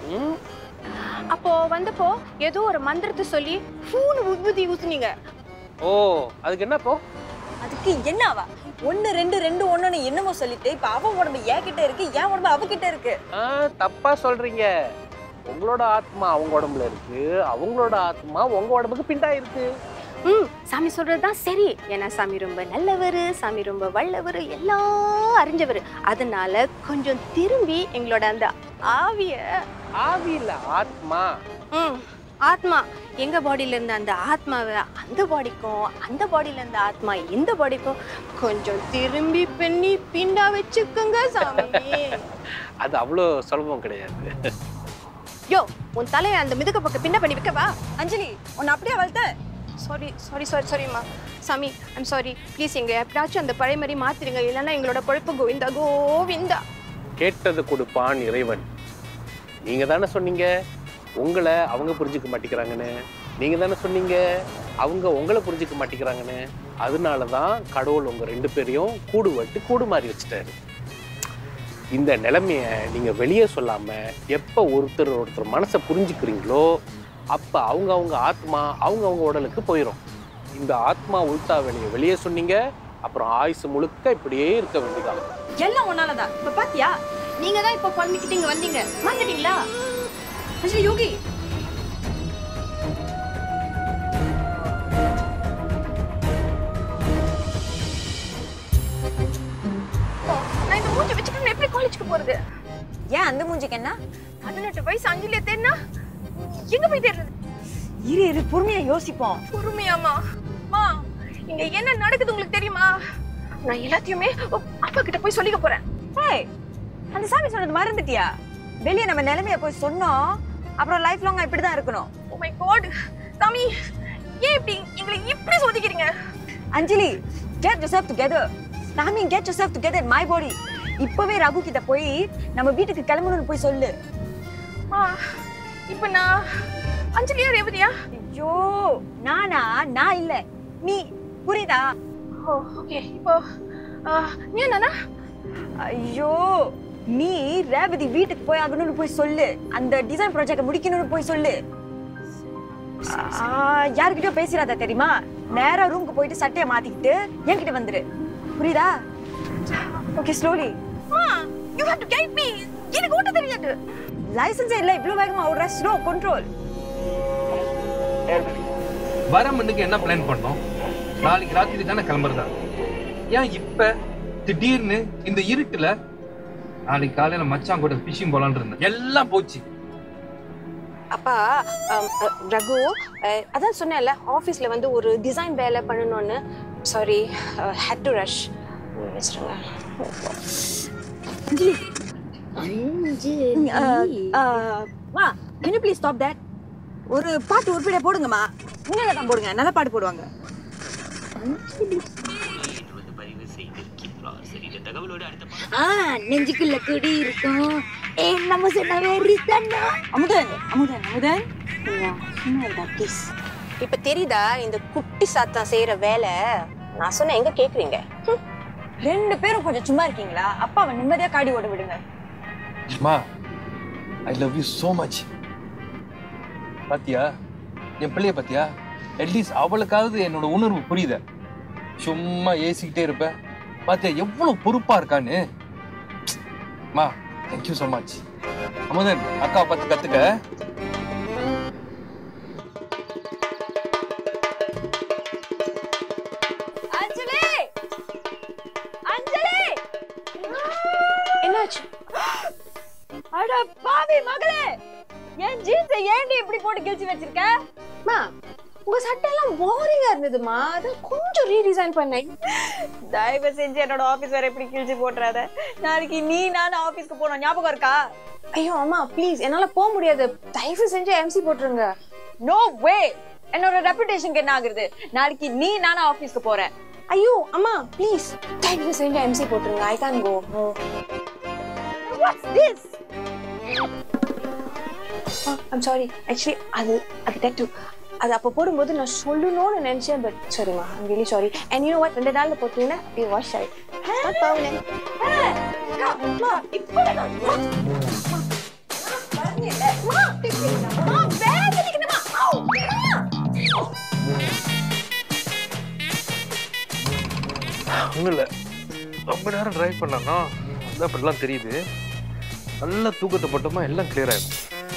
அப்போ வந்தப்போ ஏதோ ஒரு மந்திரத்தை சொல்லி ஃபூன் உத்புதி ஊத்துனீங்க. ஓ, அதுக்கு என்ன இப்போ? அதுக்கு என்னவா? ஒன்னு ரெண்டு ரெண்டு ஒண்ணுன்னு என்னமோ சொல்லிட்டு இப்ப அவன் உடம்பு என் கிட்ட இருக்கு, என் உடம்பு அவகிட்ட இருக்கு. தப்பா சொல்றீங்க. உங்களோட ஆத்மா அவங்க உடம்புல இருக்கு, அவங்களோட ஆத்மா உங்க உடம்புக்கு பிண்டா இருக்கு. ம், சாமி சொல்றதுதான் சரி. ஏன்னா சாமி ரொம்ப நல்லவர், சாமி ரொம்ப வல்லவர், எல்லாம் அறிஞ்சவர். அதனால கொஞ்சம் திரும்பி எங்களோட அந்த ஆவிய ஆவி இல்ல ஆத்மா. ம், ஆத்மா எங்க பாடியில இருந்த அந்த ஆத்மாவை அந்த பாடிக்கும், அந்த பாடியில இருந்த ஆத்மா இந்த பாடிக்கும் கொஞ்சம் திரும்பி பண்ணி பிண்டா வச்சுக்கோங்க சாமி. அது அவ்வளோ சுலபம் கிடையாது. யோ, உன் தலையை அந்த மிதுக்க பக்கம் பின்ன பண்ணி வைக்கவா? அஞ்சலி உன்னை அப்படியே வளர்த்த. சாரி சாரி சாரி சாரிம்மா. சாமி ஐம் சாரி. ப்ளீஸ் எங்க எப்படாச்சும் அந்த பழைய மாதிரி மாத்திருங்க, இல்லைன்னா எங்களோட பொழப்பு கோவிந்தா கோவிந்தா. கேட்டது கொடுப்பான் இறைவன். நீங்க தானே சொன்னீங்க உங்களை அவங்க புரிஞ்சுக்க மாட்டேங்கிறாங்கன்னு. நீங்க தானே சொன்னீங்க அவங்க உங்களை புரிஞ்சுக்க மாட்டேங்கிறாங்கன்னு. அதனால தான் கடவுள் உங்க ரெண்டு பேரையும் கூடு வட்டு கூடு மாறி வச்சுட்டாரு. இந்த நிலைமைய நீங்க வெளியே சொல்லாம எப்ப ஒருத்தர் ஒருத்தர் மனசை புரிஞ்சுக்கிறீங்களோ அப்ப அவங்க அவங்க ஆத்மா அவங்க அவங்க உடலுக்கு போயிடும். இந்த ஆத்மா உள்டா வெளியே வெளியே சொன்னீங்க, அப்புறம் ஆயுசு முழுக்க இப்படியே இருக்க வேண்டியதான். எல்லாம் ஒன்னாலதான். இப்ப பாத்தியா, நீங்க தான் இப்ப குழம்பிக்கிட்டு இங்க வந்தீங்க, மாத்திட்டீங்களா? அஞ்சலி யோகி நான் இந்த மூஞ்சி வச்சுட்டு எப்படி காலேஜுக்கு போறது? ஏன் அந்த மூஞ்சிக்கு என்ன? பதினெட்டு வயசு அஞ்சலியை தேடினா எங்க போய் தேடுறது? இரு இரு பொறுமையா யோசிப்போம். பொறுமையாமா? மா, இங்க என்ன நடக்குது உங்களுக்கு தெரியுமா? நான் எல்லாத்தையுமே அப்பா கிட்ட போய் சொல்லிக்க போறேன். ஏய், அந்த சாமி சொன்னது மறந்துட்டியா? வெளியே நம்ம நிலைமைய போய் சொன்னோம், அப்புறம் லைஃப் லாங்கா இப்படிதான் இருக்கணும். ஓ மை காட் சாமி, ஏன் இப்படி எங்களை இப்படி சோதிக்கிறீங்க? அஞ்சலி, get yourself together. சாமி, get yourself together in my body. இப்பவே ரகு கிட்ட போய் நம்ம வீட்டுக்கு கிளம்பணும்னு போய் சொல்லு. ஆ, இப்போ நான் அஞ்சலியா ரேவதியா? ஐயோ, நானா? நான் இல்ல, நீ. புரியுதா? Oh okay. இப்போ நீ என்னன்னா? ஐயோ, நீ ரேவதி வீட்டுக்கு போய் ஆகணும்னு போய் சொல்லு. அந்த டிசைன் ப்ராஜெக்ட் முடிக்கணும்னு போய் சொல்லு. யாருக்கிட்டயோ பேசிடாத தெரியுமா? நேரா ரூமுக்கு போயிட்டு சட்டையை மாத்திக்கிட்டு என்கிட்ட வந்துரு. புரியுதா? Okay, slowly. மா, you have to guide me. எனக்கு ஓட்ட தெரியாது. லைசென்ஸ் இல்ல, இவ்வளவு வேகமா ஓடுற. Slow control. வர மண்ணுக்கு என்ன பிளான் பண்ணோம்? நாளைக்கு ராத்திரி தானே கிளம்புறதா? ஏன் இப்ப திடீர்னு இந்த இருட்டுல? நாளைக்கு காலையில மச்சான் கூட ஃபிஷிங் போலான்னு இருந்தேன், எல்லாம் போச்சு. அப்பா, ரகு, அதான் சொன்னேன்ல ஆஃபீஸில் வந்து ஒரு டிசைன் வேலை பண்ணணும்னு. Sorry, had to rush. மா, can you please stop that? ஒரு பாட்டு உருப்படியா போடுங்கம்மா. முன்னால தான் போடுங்க, நல்ல பாட்டு போடுவாங்க. ஆ, நெஞ்சுக்குள்ள குடி இருக்கும். ஏ, நம்ம சொன்னவே ரிசன்னா. அமுதன், அமுதன், அமுதன். ப்ளீஸ். இப்போ தெரியுதா இந்த குட்டி சாத்தம் செய்யற வேலை? நான் சொன்ன எங்க கேக்குறீங்க? ரெண்டு பேரும் கொஞ்சம் சும்மா இருக்கீங்களா? அப்பாவை நிம்மதியா காடி ஓட விடுங்க. மா, I love you so much. பாத்தியா என் பிள்ளைய பாத்தியா? அட்லீஸ்ட் அவளுக்காவது என்னோட உணர்வு புரியுத. சும்மா ஏசிக்கிட்டே இருப்ப. பாத்தியா எவ்வளவு பொறுப்பா இருக்கான்னு. மா, தேங்க்யூ சோ மச். அமுதன், அக்கா பார்த்து கத்துக்க. அஞ்சலி, அஞ்சலி, என்னாச்சு? அட பாவி மகளே, என் ஜீன்ஸை ஏண்டி இப்படி போட்டு கிழிச்சு வச்சிருக்க? மா, உங்க சட்டை எல்லாம் போரிங்கா இருந்ததுமா, அத கொஞ்சம் ரீடிசைன் பண்ணேன். தயவு செஞ்சு என்னோட ஆபீஸ் வேற இப்படி கிழிச்சு போட்டுறாத. நாளைக்கு நீ நானும் ஆபீஸ்க்கு போனோம், ஞாபகம் இருக்கா? ஐயோ அம்மா ப்ளீஸ், என்னால போக முடியாது. தயவு செஞ்சு எம்சி போட்டுருங்க. No way. என்னோட ரெப்புடேஷனுக்கு என்ன ஆகுறது? நாளைக்கு நீ நானும் ஆபீஸ்க்கு போறேன். ஐயோ அம்மா ப்ளீஸ், தயவு செஞ்சு எம்சி போட்டுருங்க. I can't go. What's this? I'm sorry. Actually அது அது டேட்டு அது அப்போ போடும்போது நான் சொல்லணும்னு நினைச்சேன். பட் சாரிமா, I'm really sorry. And you know what, ரெண்டு நாள்ல போட்டீங்கன்னா யூ வாஷ் ஆயிட். பாவுனே மா, இப்போ நான் வரல. மா, மா, வேற நிக்கணுமா? ஆவ். ஒன்றும் இல்லை, ரொம்ப நேரம் டிரைவ் பண்ணானா அதான் அப்படிலாம் தெரியுது. நல்லா தூக்கத்தை போட்டோமா எல்லாம் கிளியர் ஆகிடும்.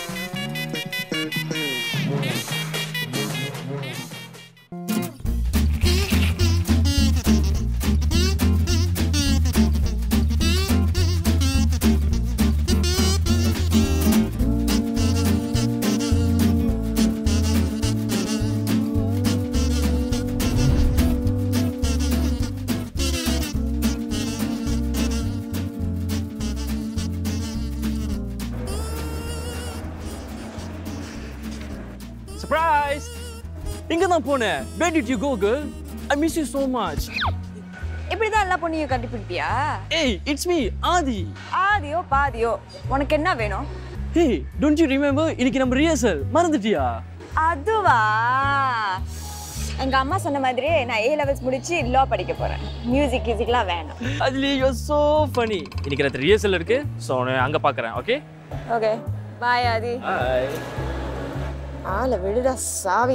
Surprise! எங்க தான் போன? Where did you go, girl? I miss you so much. இப்படி தான் எல்லா பொண்ணையும் கண்டுபிடிப்பியா? Hey, it's me, Adi. ஆதியோ பாதியோ, உனக்கு என்ன வேணும்? Hey, don't you remember? இன்னைக்கு நம்ம ரிஹர்சல் மறந்துட்டியா? அதுவா? எங்க அம்மா சொன்ன மாதிரி நான் ஏ லெவல்ஸ் முடிச்சு லா படிக்க போறேன். மியூசிக் கியூசிக்லாம் வேணும். அதுல you're so funny. இன்னைக்கு ராத்திரி ரிஹர்சல் இருக்கு. சோ நான் அங்க பார்க்கறேன், okay? Okay. Bye Aadhi. Bye. ஆல விடுடா சாவி.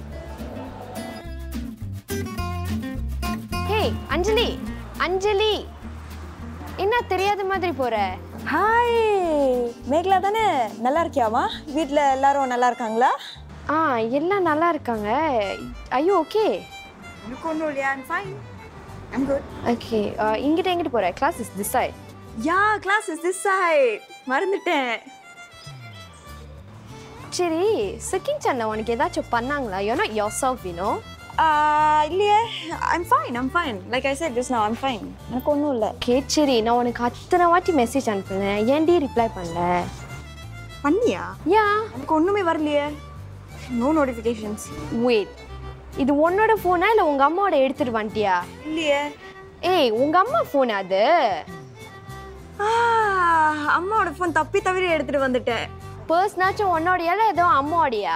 ஹே அஞ்சலி, அஞ்சலி, என்ன தெரியாத மாதிரி போற? ஹாய் மேகலா தானே? நல்லா இருக்கியாமா? வீட்ல எல்லாரும் நல்லா இருக்காங்களா? ஆ எல்லாம் நல்லா இருக்காங்க. ஐயோ ஓகே. எனக்கு ஒன்றும் இல்லையா? I'm fine. I'm good. Okay, இங்கிட்ட எங்கிட்ட போற? Class is this side. Yeah, class is this side. மறந்துட்டேன். சரி, செகண்ட் சண்டை உனக்கு ஏதாச்சும் பண்ணாங்களா? You not yourself, you know? இல்லையே, I'm fine, I'm fine. Like I said just now, I'm fine. எனக்கு ஒன்றும் இல்லை. ஓகே சரி, நான் உனக்கு அத்தனை வாட்டி மெசேஜ் அனுப்புனேன், ஏன்டி ரிப்ளை பண்ணல? பண்ணியா? யா, எனக்கு ஒன்றுமே வரலையே. No notifications. வெயிட், இது உன்னோட ஃபோனா இல்லை உங்கள் அம்மாவோட எடுத்துட்டு வந்துட்டியா? இல்லையே. ஏய், உங்கள் அம்மா ஃபோன் அது? அம்மாவோட ஃபோன் தப்பி தவிர எடுத்துட்டு வந்துட்டேன். பர்ஸ்னாச்சும் உன்னோடையா இல்லை ஏதோ அம்மாவோடையா?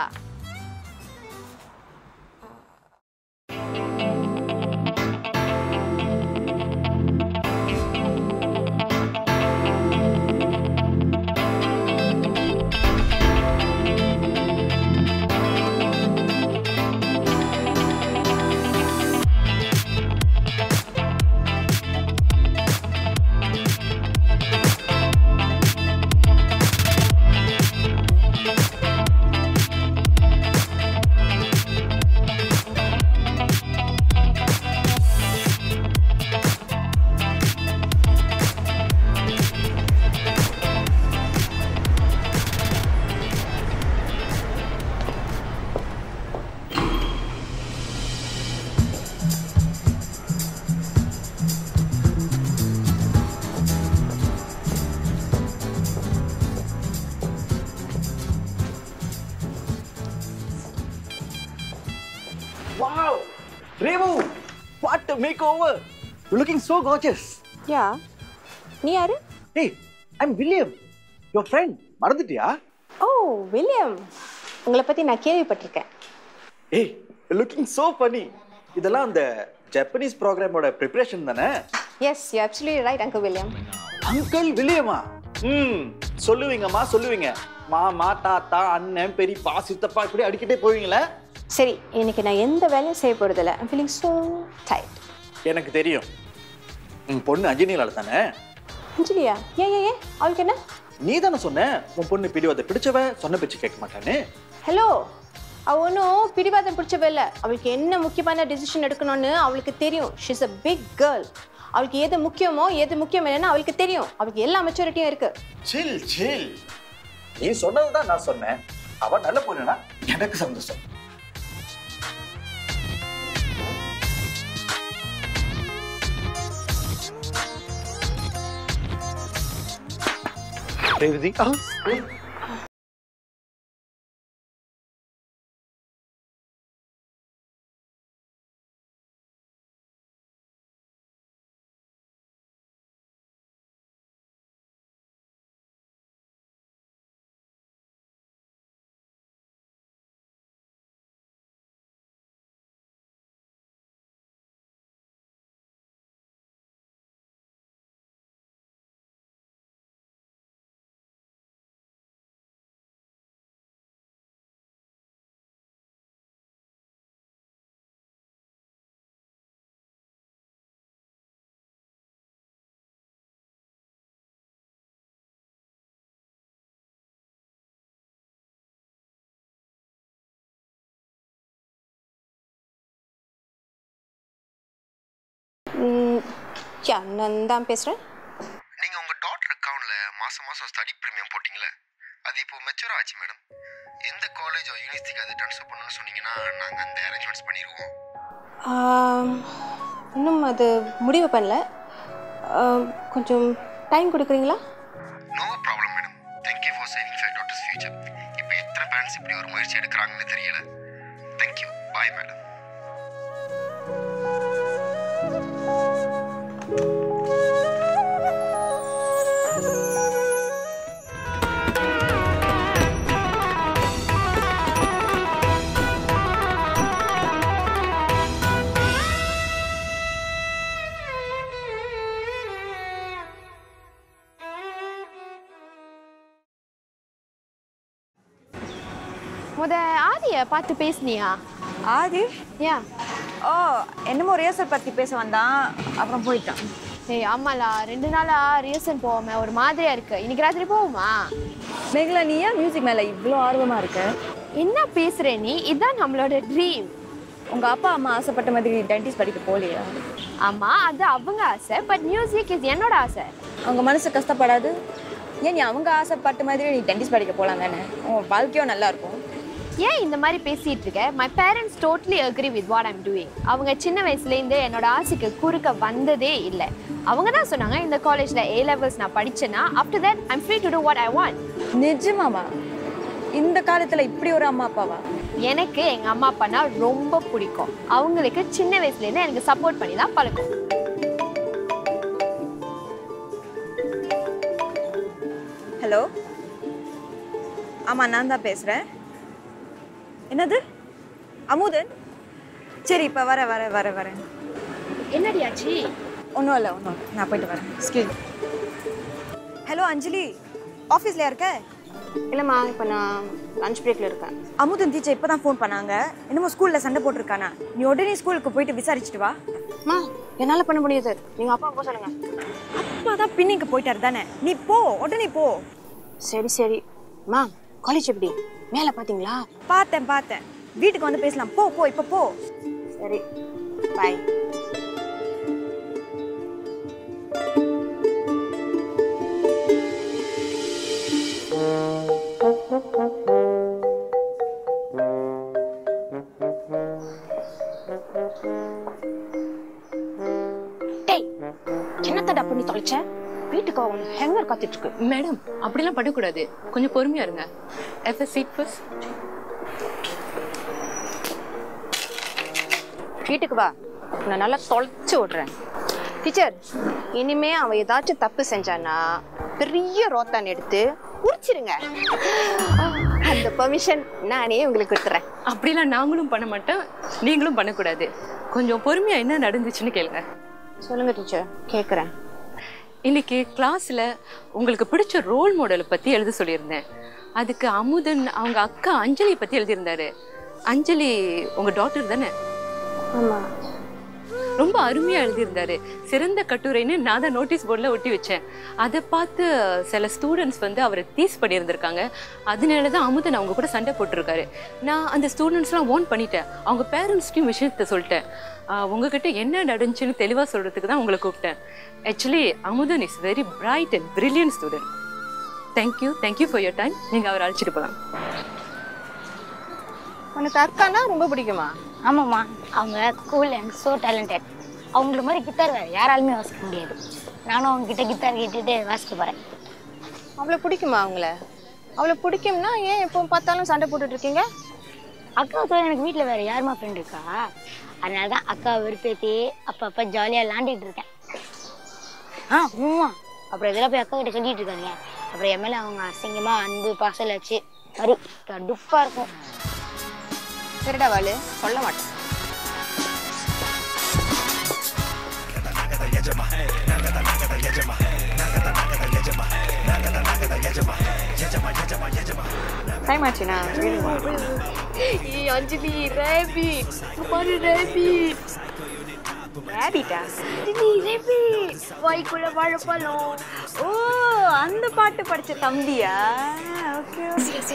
Wow! Revu! What a makeover! You're looking so gorgeous. Yeah. நீ யாரு? Hey, I'm William. Your friend. மறந்துட்டியா? ஓ, வில்லியம். உங்களை பத்தி நான் கேள்விப்பட்டிருக்கேன். Hey, you're looking so funny. இதெல்லாம் அந்த ஜப்பனீஸ் ப்ரோக்ராமோட ப்ரிப்பரேஷன் தானே? Yes you actually right uncle William. Uncle வில்லியமா? ம் சொல்லுவீங்கம்மா சொல்லுவீங்க. மாமா தாத்தா அண்ணன் பெரியப்பா சித்தப்பா இப்படி அடிக்கிட்டே போவீங்களே. சரி, இன்னைக்கு நான் எந்த வேலையும் செய்ய போறதில்ல. I'm feeling so tired. எனக்கு தெரியும். உன் பொண்ணு அஞ்சனியால தானே? அஞ்சலியா? ஏன் ஏன் ஏன் அவளுக்கு என்ன? நீ தானே சொன்ன உன் பொண்ணு பிடிவாத பிடிச்சவ, சொன்ன பேச்சு கேட்க மாட்டானே. ஹலோ, அவ ஒன்றும் பிடிவாதம் பிடிச்சவ இல்லை. அவளுக்கு என்ன முக்கியமான டிசிஷன் எடுக்கணும்னு அவளுக்கு தெரியும். She is a big girl. அவளுக்கு எது முக்கியமோ எது முக்கியம் இல்லைன்னு அவளுக்கு தெரியும். அவளுக்கு எல்லா மெச்சூரிட்டியும் இருக்கு. சில் சில். நீ சொன்னதுதான் நான் சொன்னேன். அவ நல்ல பொண்ணுனா எனக்கு சந்தோஷம். ரேவதி, யா நான் தான் பேசுகிறேன். நீங்கள் உங்கள் டாட்டர் அக்கௌண்ட்டில் மாதம் மாதம் ஸ்டடி ப்ரீமியம் போட்டிங்களே, அது இப்போ மெச்சூர் ஆச்சு மேடம். எந்த காலேஜ் யூனிவர்சிட்டிக்கு அது ட்ரான்ஸ்ஃபர் பண்ணணும்னு சொன்னீங்கன்னா நாங்கள் அந்த அரேஞ்ச்மெண்ட்ஸ் பண்ணிடுவோம். இன்னும் அது முடிவு பண்ணல. கொஞ்சம் டைம் கொடுக்குறீங்களா? No problem madam. Thank you for saving for daughter's future. இப்போ எத்தனை பேரண்ட்ஸ் இப்படி ஒரு முயற்சி எடுக்கிறாங்கன்னு தெரியல. தேங்க்யூ. Bye madam. முத ஆதியை பார்த்து பேசுனியா? ஆதி? யா. ஓ, என்னமோ ரிஹர்சல் பற்றி பேச வந்தான், அப்புறம் போயிட்டான். ஏய் ஆமாலா, ரெண்டு நாளா ரிஹர்சல் போவோமே, ஒரு மாதிரியா இருக்கு. இன்னைக்கு ராத்திரி போவோமா? மேகலா, நீ ஏன் மியூசிக் மேலே இவ்வளோ ஆர்வமாக இருக்க? என்ன பேசுற நீ? இதுதான் நம்மளோட ட்ரீம். உங்கள் அப்பா அம்மா ஆசைப்பட்ட மாதிரி டென்டிஸ்ட் படிக்க போகலையா? ஆமா, அது அவங்க ஆசை. பட் மியூசிக் இஸ் என்னோட ஆசை. அவங்க மனசு கஷ்டப்படாது? ஏன் நீ அவங்க ஆசைப்பட்ட மாதிரி நீ டென்டிஸ்ட் படிக்க போகலாம் தானே? உன் வாழ்க்கையும் நல்லா இருக்கும். ஏன் இந்த மாதிரி பேசிட்டு இருக்க? My parents totally agree with what I'm doing. அவங்க சின்ன வயசுலேருந்து என்னோட ஆசைக்கு குறுக்க வந்ததே இல்லை. அவங்க தான் சொன்னாங்க இந்த காலேஜில் ஏ லெவல்ஸ் நான் படித்தேன்னா after that I'm free to do what I want. நிஜமாமா? இந்த காலத்தில் இப்படி ஒரு அம்மா அப்பாவா? எனக்கு எங்கள் அம்மா அப்பானா ரொம்ப பிடிக்கும். அவங்களுக்கு சின்ன வயசுலேருந்து எனக்கு சப்போர்ட் பண்ணி தான் பழக்கம். ஹலோ, ஆமாம் நான் தான் பேசுகிறேன். என்னது அமுதன்? சரி, இப்போ வர வர வர வரேன். என்னடியாச்சு? ஒன்றும் இல்லை ஒன்றும் இல்லை, நான் போயிட்டு வரேன். எக்ஸ்கியூஸ். ஹலோ அஞ்சலி, ஆஃபீஸில் இருக்க? இல்லைம்மா, இப்போ நான் லஞ்ச் பிரேக்கில் இருக்கேன். அமுதன் டீச்சர் இப்போ தான் ஃபோன் பண்ணாங்க. என்னமோ ஸ்கூலில் சண்டை போட்டிருக்கானா. நீ உடனே ஸ்கூலுக்கு போயிட்டு விசாரிச்சுட்டு வா. அம்மா, என்னால் பண்ண முடியாது. நீங்கள் அப்பா போக சொல்லுங்கள். அப்பா தான் பின்னிக்கு போயிட்டாரு தானே, நீ போ, உடனே போ. சரி சரி. அம்மா, காலேஜ் எப்படி? மேலே பார்த்தீங்களா? பார்த்தேன் பார்த்தேன். வீட்டுக்கு வந்து பேசலாம். போ போ, இப்போ போ. சரி, பாய். டேய், என்னத்தடா பண்ணி தொலைச்ச? வீட்டுக்கு அவன் ஹேங்கர் காத்துட்டு இருக்கு. மேடம், அப்படிலாம் பண்ணக்கூடாது. கொஞ்சம் பொறுமையா இருங்க. F seat first. வீட்டுக்கு வா, நான் நல்லா தொலைச்சு விடுறேன். டீச்சர், இனிமே அவன் ஏதாச்சும் தப்பு செஞ்சானா பெரிய ரோத்தான் எடுத்து உரிச்சிருங்க. அந்த பெர்மிஷன் நானே உங்களுக்கு கொடுத்துறேன். அப்படிலாம் நாங்களும் பண்ண மாட்டோம், நீங்களும் பண்ணக்கூடாது. கொஞ்சம் பொறுமையா என்ன நடந்துச்சுன்னு கேளுங்க. சொல்லுங்க டீச்சர், கேட்குறேன். இன்னைக்கு கிளாஸ்ல உங்களுக்கு பிடிச்ச ரோல் மாடலை பத்தி எழுத சொல்லியிருந்தேன். அதுக்கு அமுதன் அவங்க அக்கா அஞ்சலி பத்தி எழுதியிருந்தாரு. அஞ்சலி உங்க டாக்டர் தானே? ஆமா. ரொம்ப அருமையா எழுதியிருந்தாரு. சிறந்த கட்டுரைன்னு நான் தான் நோட்டீஸ் போர்டில் ஒட்டி வச்சேன். அதை பார்த்து சில ஸ்டூடெண்ட்ஸ் வந்து அவரை டீஸ் பண்ணியிருந்திருக்காங்க. அதனால தான் அமுதன் அவங்க கூட சண்டை போட்டிருக்காரு. நான் அந்த ஸ்டூடெண்ட்ஸ்லாம் ஓன் பண்ணிட்டேன். அவங்க பேரண்ட்ஸ்க்கும் விஷயத்த சொல்லிட்டேன். உங்ககிட்ட என்ன நடந்துச்சுன்னு தெளிவாக சொல்கிறதுக்கு தான் உங்களை கூப்பிட்டேன். Actually Amudhan is very bright and brilliant student. Thank you thank you for your time. நீங்கள் அவரை அழைச்சிட்டு போகலாம். உனக்கு அக்கானா ரொம்ப பிடிக்குமா? ஆமாம்மா, அவங்க கூல் அண்ட் ஸோ டேலண்டட். அவங்கள மாதிரி கிட்டார் வேறு யாராலுமே வாசிக்க முடியாது. நானும் அவங்க கிட்ட கிட்டார் கேட்டுட்டு வாசிக்க போகிறேன். அவ்வளோ பிடிக்குமா அவங்கள? அவ்வளோ பிடிக்கும்னா ஏன் எப்போ பார்த்தாலும் சண்டை போட்டுட்டு இருக்கீங்க? அக்காவுக்கு எனக்கு வீட்டில் வேறு யாருமா ஃப்ரெண்ட் இருக்கா? அதனால தான் அக்காவை வெறுப்பேற்றி அப்போ அப்போ ஜாலியாக விளாண்டுட்டு இருக்கேன். ஆ ஆமா, அப்புறம் இதெல்லாம் போய் அக்கா கிட்ட சொல்லிட்டு இருக்காங்க. அப்புறம் என் மேலே அவங்க அசிங்கமாக அன்பு பாசல் வச்சு வரு கடுப்பாக இருக்கும். சரிடா வாளு, சொல்ல மாட்டேன். டைம் ஆச்சுண்ணா. அஞ்சலி ரேபிட் பாரு, ரேபிட் ரேபிட்டா? வாய்க்குள்ள வாழைப்பழம். ஓ, அந்த பாட்டு படிச்ச தம்பியா? ஓகே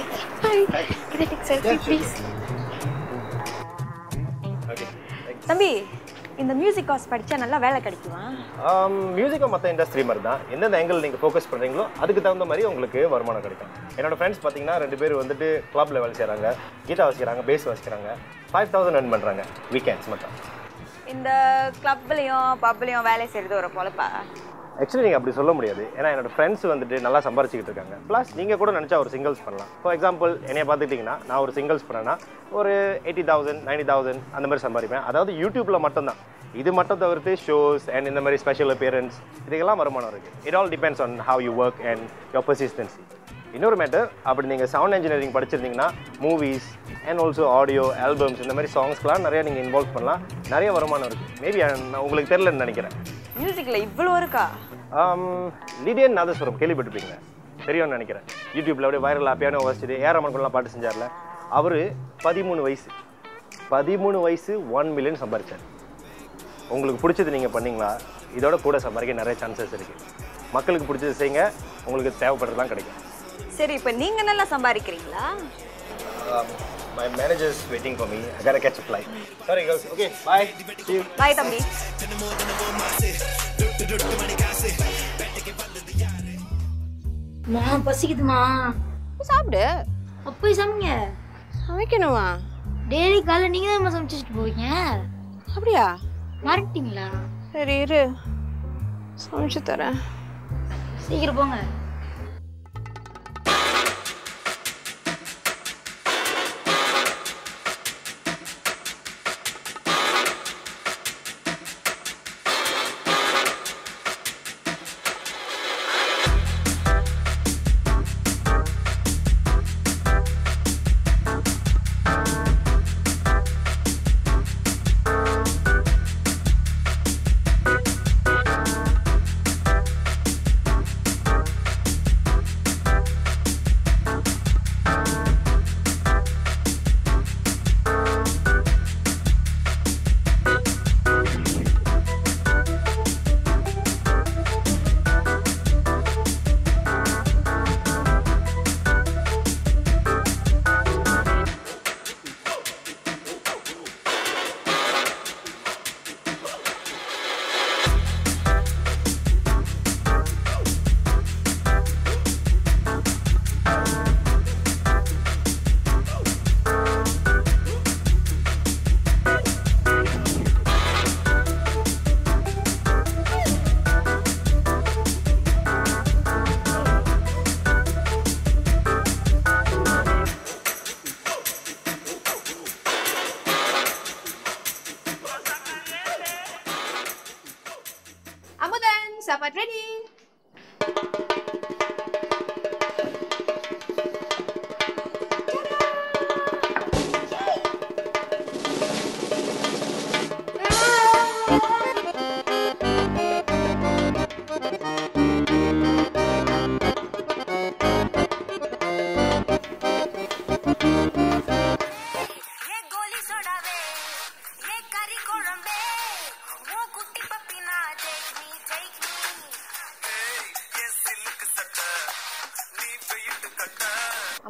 தம்பி, இந்த மியூசிக் கோர்ஸ் படிச்சா நல்லா வேலை கிடைக்குமா? மியூசிக்கும் மற்ற இண்டஸ்ட்ரி மாதிரி தான். எந்தெந்த ஆங்கிள் நீங்கள் ஃபோக்கஸ் பண்ணுறீங்களோ அதுக்கு தகுந்த மாதிரி உங்களுக்கு வருமானம் கிடைக்கும். என்னோட ஃப்ரெண்ட்ஸ் பார்த்தீங்கன்னா ரெண்டு பேர் வந்துட்டு கிளப்பில் வேலை செய்கிறாங்க, கீட்டா வாசிக்கிறாங்க, பேஸ் வாசிக்கிறாங்க. ஃபைவ் தௌசண்ட் ரன் பண்ணுறாங்க வீக்கெண்ட்ஸ் மட்டும். இந்த கிளப்லையும் பப்லையும் வேலை செய்கிறது ஒரு பொழப்பா? ஆக்சுவலி நீங்கள் அப்படி சொல்ல முடியாது. ஏன்னா என்னோட ஃப்ரெண்ட்ஸ் வந்துட்டு நல்லா சம்பாரிச்சிக்கிட்டு இருக்காங்க. ப்ளஸ் நீங்கள் கூட நினச்சா ஒரு சிங்கிள்ஸ் பண்ணலாம். ஃபார் எக்ஸாம்பிள் என்னைய பார்த்துக்கிட்டிங்கன்னா நான் ஒரு சிங்கிள்ஸ் பண்ணேன்னா ஒரு எயிட்டி தௌசண்ட் நைன்டி தௌசண்ட் அந்த மாதிரி சம்பாதிப்பேன். அதாவது யூடியூப்பில் மட்டும்தான். இது மட்டும் தவிர்த்து ஷோஸ் அண்ட் இந்த மாதிரி ஸ்பெஷல் அப்பியரன்ஸ் இதுக்கெல்லாம் வருமானம் இருக்குது. It all depends on how you work and your persistency. இன்னொரு மேட்டர், அப்படி நீங்கள் சவுண்ட் இன்ஜினியரிங் படிச்சிருந்தீங்கன்னா movies and also audio albums இந்த மாதிரி சாங்ஸ்க்கெலாம் நிறையா நீங்கள் இன்வால்வ் பண்ணலாம். நிறைய வருமானம் இருக்குது. மேபி நான் உங்களுக்கு தெரிலன்னு நினைக்கிறேன். மியூசிக்கில் இவ்வளோ இருக்கா? லிடியன் நாதஸ்வரம் கேள்விப்பட்டிருப்பீங்க, தெரியும்னு நினைக்கிறேன். யூடியூப்பில் அப்படியே வைரல் பியானோ வாசிச்சுட்டு ஏஆர் கூட பாட்டு செஞ்சார்ல, அவர் பதிமூணு வயசு பதிமூணு வயசு ஒன் மில்லியன் சம்பாதிச்சார். உங்களுக்கு பிடிச்சது நீங்கள் பண்ணீங்களா? இதோட கூட சம்பாதிக்க நிறைய சான்சஸ் இருக்குது. மக்களுக்கு பிடிச்சது செய்யுங்க, உங்களுக்கு தேவைப்படுறதுலாம் கிடைக்கும். சரி, இப்போ நீங்கள் நல்லா சம்பாதிக்கிறீங்களா? My manager is waiting for me. I gotta catch a flight. Sorry girls. Okay, bye. See you. Bye தம்பி. மா பசிக்குதுமா. சாப்பிடு. அப்போ சமைங்க. சமைக்கணுமா? டெய்லி காலைல நீங்க தான் சமைச்சிட்டு போவீங்க. அப்படியா? மறந்துட்டீங்களா? சரி இரு, சமைச்சு தரேன். சீக்கிரம் போங்க. Sapat ready.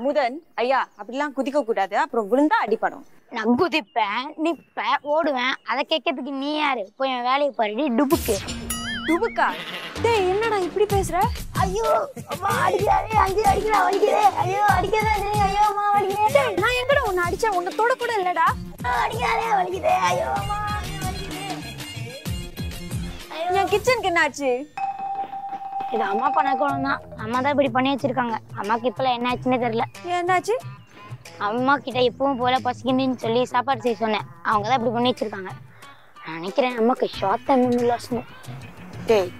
அமுதன், ஐயா அப்படிலாம் குதிக்க கூடாது, அப்புறம் விழுந்தா அடிப்படும். நான் குதிப்பேன், நிப்பேன், ஓடுவேன். அதை கேட்கறதுக்கு நீ யாரு? போய் என் வேலையை பாருடி டுபுக்கு. டுபுக்கா? டேய் என்னடா இப்படி பேசுற? ஐயோ அம்மா அடிக்காதே, அஞ்சு அடிக்கிறா வலிக்குதே. ஐயோ அடிக்காதே, ஐயோ அம்மா வலிக்குதே. டேய் நான் எங்கடா உன்னை அடிச்சேன்? உன்னை தொட கூட இல்லடா. அடிக்காதே வலிக்குதே. ஐயோ அம்மா என் கிச்சனுக்கு என்ன ஆச்சு? இது அம்மா பண்ண குழந்தை தான். அம்மா தான் இப்படி பண்ணி வச்சிருக்காங்க. அம்மாக்கு இப்பெல்லாம் என்ன ஆச்சுன்னே தெரியல. என்னாச்சு? அம்மா கிட்ட எப்பவும் போல பசிக்குன்னு சொல்லி சாப்பாடு செய்ய சொன்னேன். அவங்க தான் இப்படி பண்ணி வச்சிருக்காங்க. நான் நினைக்கிறேன் அம்மாக்கு ஷார்ட் டைம் மெமரி லாஸ்னு. டேய்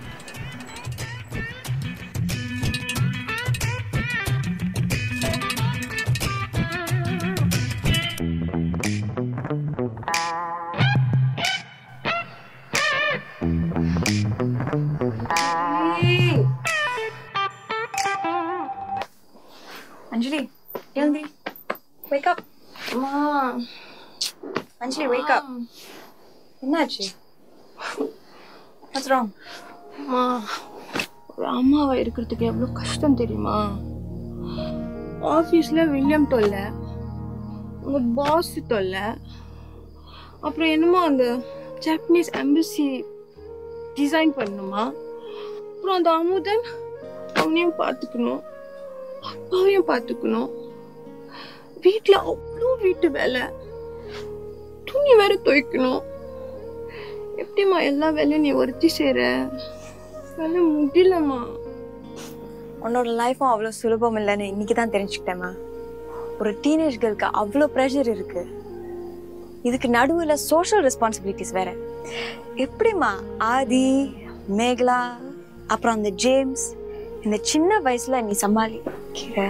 Anjali, எழுந்தி. Wake up. அம்மா. Anjali, wake up. என்னாச்சு? What's wrong? அம்மா, ஒரு அம்மாவா இருக்கிறதுக்கு எவ்வளோ கஷ்டம் தெரியுமா? ஆஃபீஸில் வில்லியம் தொல்லை, உங்கள் பாஸ் தொல்லை, அப்புறம் என்னமோ அந்த ஜாப்பனீஸ் எம்பசி டிசைன் பண்ணணுமா, அப்புறம் அந்த அமுதன் அவனையும் பார்த்துக்கணும், அப்பாவையும் பார்த்துக்கணும், வீட்டில் அவ்வளோ வீட்டு வேலை, துணி வேற துவைக்கணும். எப்படிம்மா எல்லா வேலையும் நீ ஒருத்தி செய்ற? வேலை முடியலம்மா. உன்னோட லைஃப்பும் அவ்வளோ சுலபம் இல்லைன்னு இன்னைக்கு தான் தெரிஞ்சுக்கிட்டேம்மா. ஒரு டீனேஜ் கேர்ளுக்கு அவ்வளோ ப்ரெஷர் இருக்கு. இதுக்கு நடுவில் சோஷியல் ரெஸ்பான்சிபிலிட்டிஸ் வேற. எப்படிம்மா ஆதி, மேகலா, அப்புறம் அந்த ஜேம்ஸ் இந்த சின்ன வயசுல நீ சமாளிக்கிற?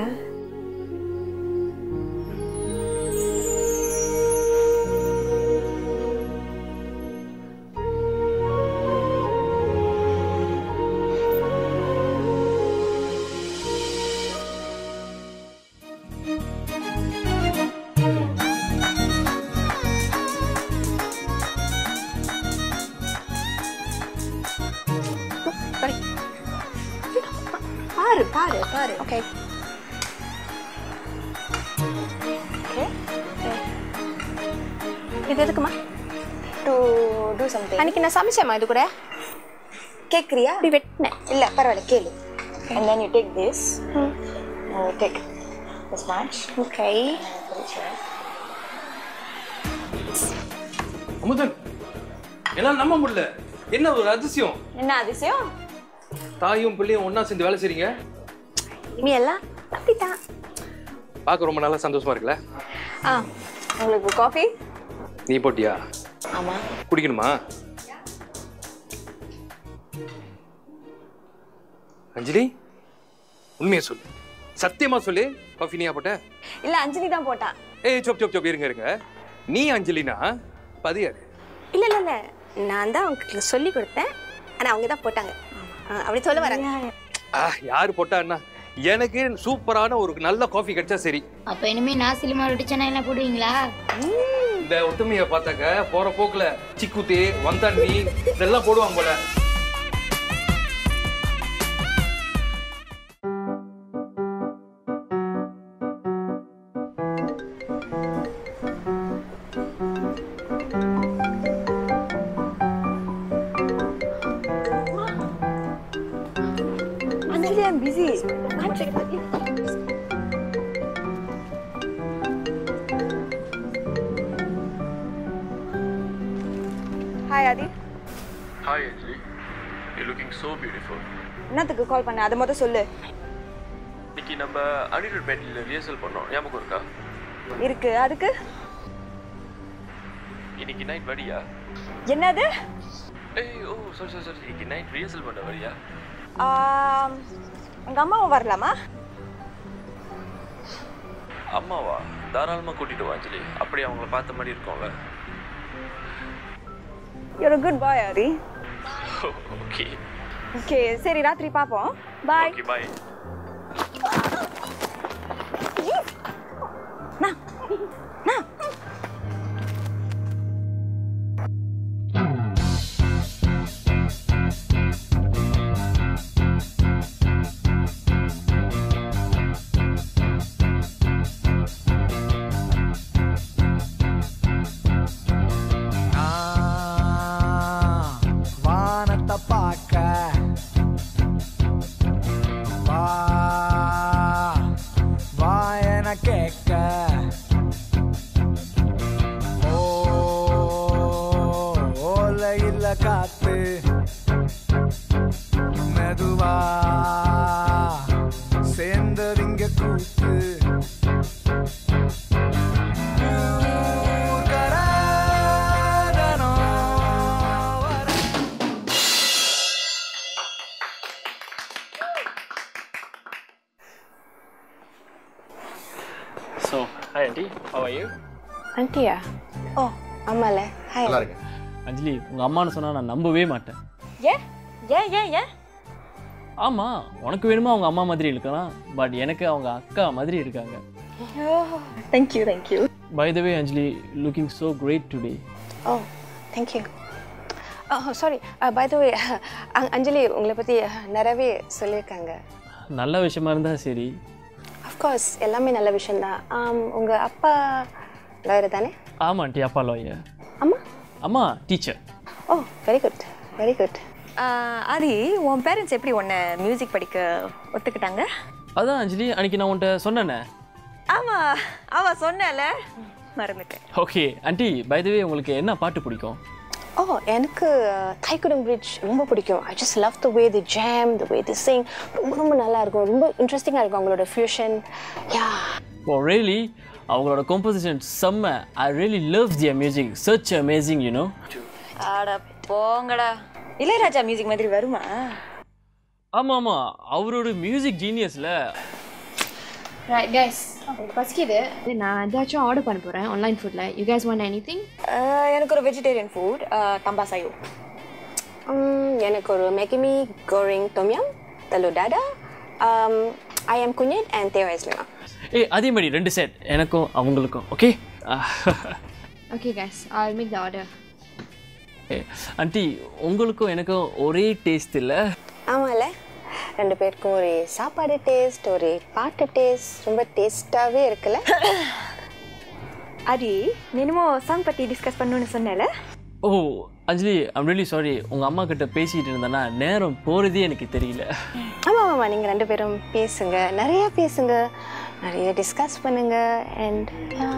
பாரு பாரு பாரு. Okay okay. இது எதுக்குமா? To do something. அன்னைக்கு நான் சமைச்சேம்மா இது கூட. கேட்குறியா? அப்படி வெட்டினேன். இல்லை பரவாயில்ல கேளு. And then you take this. Hmm. And you take this much. Okay. Amudhan, எல்லாம் நம்ப முடியல. என்ன ஒரு அதிசயம். என்ன அதிசயம்? தாயும் பிள்ளையும் ஒண்ணா சேர்ந்து வேலை செய்றீங்க. நீ எல்லாம் அப்படிதான். பார்க்க ரொம்ப நல்லா சந்தோஷமா இருக்குல்ல? ஆ, உங்களுக்கு காஃபி? நீ போட்டியா? ஆமா. குடிக்கணுமா? அஞ்சலி, உண்மையை சொல்லு, சத்தியமா சொல்லு, காஃபி நீயா போட்ட? இல்ல அஞ்சலி தான் போட்டா. ஏய் சொப் சொப் சொப் இருங்க இருங்க. நீ அஞ்சலினா பதியாரு? இல்ல இல்ல இல்ல, நான் தான் உங்களுக்கு சொல்லி கொடுத்தேன், ஆனா அவங்க தான் போட்டாங்க. அப்படி சொல்ல வராங்க. ஆ, யாரு போட்டான்னா எனக்கு சூப்பரான ஒரு நல்ல காஃபி கிடைச்சா சரி. அப்ப இனிமே நான் சிலிமா ரொட்டி சென்னையில போடுவீங்களா? இந்த ஒத்துமையை பார்த்தாக்க போற போக்குல சிக்குத்தி வந்தாண்ணி இதெல்லாம் போடுவாங்க போல. Anjali, I'm busy. I'm Hi, Adi. Hi, Anjali. You're looking so beautiful. என்னத்துக்கு கால் பண்ண? அதை மொதல் சொல்லு. இன்னைக்கு நம்ம அனிருட் பேட்டில் ரிஹர்சல் பண்ணோம், ஞாபகம் இருக்கா? இருக்கு. அதுக்கு இன்னைக்கு நைட் வரியா? என்னது? ஏய் ஓ சாரி சாரி சாரி இன்னைக்கு நைட் ரிஹர்சல் பண்ண வரியா? உங்க அம்மாவும் வரலாமா? அம்மாவா? தாராளமாக கூட்டிட்டு வா அஞ்சலி, அப்படி அவங்கள பார்த்த மாதிரி இருக்கும்ல. You're a good boy, Adi. Okay okay, சரி ராத்திரி பாப்போம். பாய். Okay bye. நா நா காத்து மெதுவா சேர்ந்ததிங்க கூத்து So, hi auntie, how are you? ஆண்டியா ஓ ஆமால ஹாய். நல்லா இருக்கேன். அஞ்சலி, உங்க அம்மான்னு சொன்னா நான் நம்பவே மாட்டேன். ஏன் ஏன் ஏன் ஏன் ஆமா, உனக்கு வேணுமா அவங்க அம்மா மாதிரி இருக்கலாம், பட் எனக்கு அவங்க அக்கா மாதிரி இருக்காங்க. Thank you, thank you. By the way, Anjali, looking so great today. Oh, thank you. Oh, sorry. Uh, by the way, அஞ்சலி உங்களை பற்றி நிறையவே சொல்லியிருக்காங்க. நல்ல விஷயமா இருந்தா சரி. Of course, எல்லாமே நல்ல விஷயம்தான். உங்கள் அப்பா லாயர் தானே? ஆமா ஆண்டி, அப்பா லாயர். அம்மா? அம்மா teacher. Oh, very good very good. Adi, உன் பேரண்ட்ஸ் எப்படி உன்னை மியூசிக் படிக்க ஒத்துக்கிட்டாங்க? அதான் அஞ்சலி, அன்னைக்கு நான் உன்கிட்ட சொன்னேனே. ஆமா, அவ சொன்னல, மறந்துட்டேன். Okay aunty, by the way உங்களுக்கு என்ன பாட்டு பிடிக்கும்? ஓ, எனக்கு தைக்குடம் பிரிட்ஜ் ரொம்ப பிடிக்கும். I just love the way they jam, the way they sing. ரொம்ப ரொம்ப நல்லா இருக்கும், ரொம்ப இன்ட்ரெஸ்டிங்காக இருக்கும் அவங்களோட ஃபியூஷன். யா. Oh really? அவங்களோட கம்போசிஷன் செம்ம. I really love their music, such amazing you know. ஆட போங்கடா, இளையராஜா மியூசிக் மாதிரி வருமா? ஆமா ஆமா, அவரோட மியூசிக் ஜீனியஸ்ல. ரைட் கைஸ், பசிக்குது. நான் ஏதாச்சும் ஆர்டர் பண்ண போகிறேன் ஆன்லைன் ஃபுட்டில். You guys want anything? எனக்கு ஒரு வெஜிடேரியன் ஃபுட், தம்பா சாயோ. எனக்கு ஒரு மேகிமி கோரிங் தொம்யம், தலு டாடா, ஐ எம் குஞ்யட் அண்ட் தேவா இஸ்லிமா. ஏய், அதே மாதிரி ரெண்டு செட் எனக்கும் அவங்களுக்கும். Okay okay guys, I will make the order. Aunty, உங்களுக்கும் எனக்கும் ஒரே டேஸ்ட் இல்லை? ஆமாம்ல, ரெண்டு பேருக்கும் ஒரு சாப்பாடு டேஸ்ட், ஒரு பாட்டு டேஸ்ட், ரொம்ப டேஸ்டாகவே இருக்குல்ல. அடி, நீனுமோ சாங் பற்றி டிஸ்கஸ் பண்ணணும்னு சொன்னல. Oh Anjali, I'm really sorry. உங்கள் அம்மா கிட்ட பேசிகிட்டு இருந்தேன்னா நேரம் போகிறதே எனக்கு தெரியல. ஆமாம் ஆமாம், நீங்கள் ரெண்டு பேரும் பேசுங்க, நிறையா பேசுங்க, நிறைய டிஸ்கஸ் பண்ணுங்க. And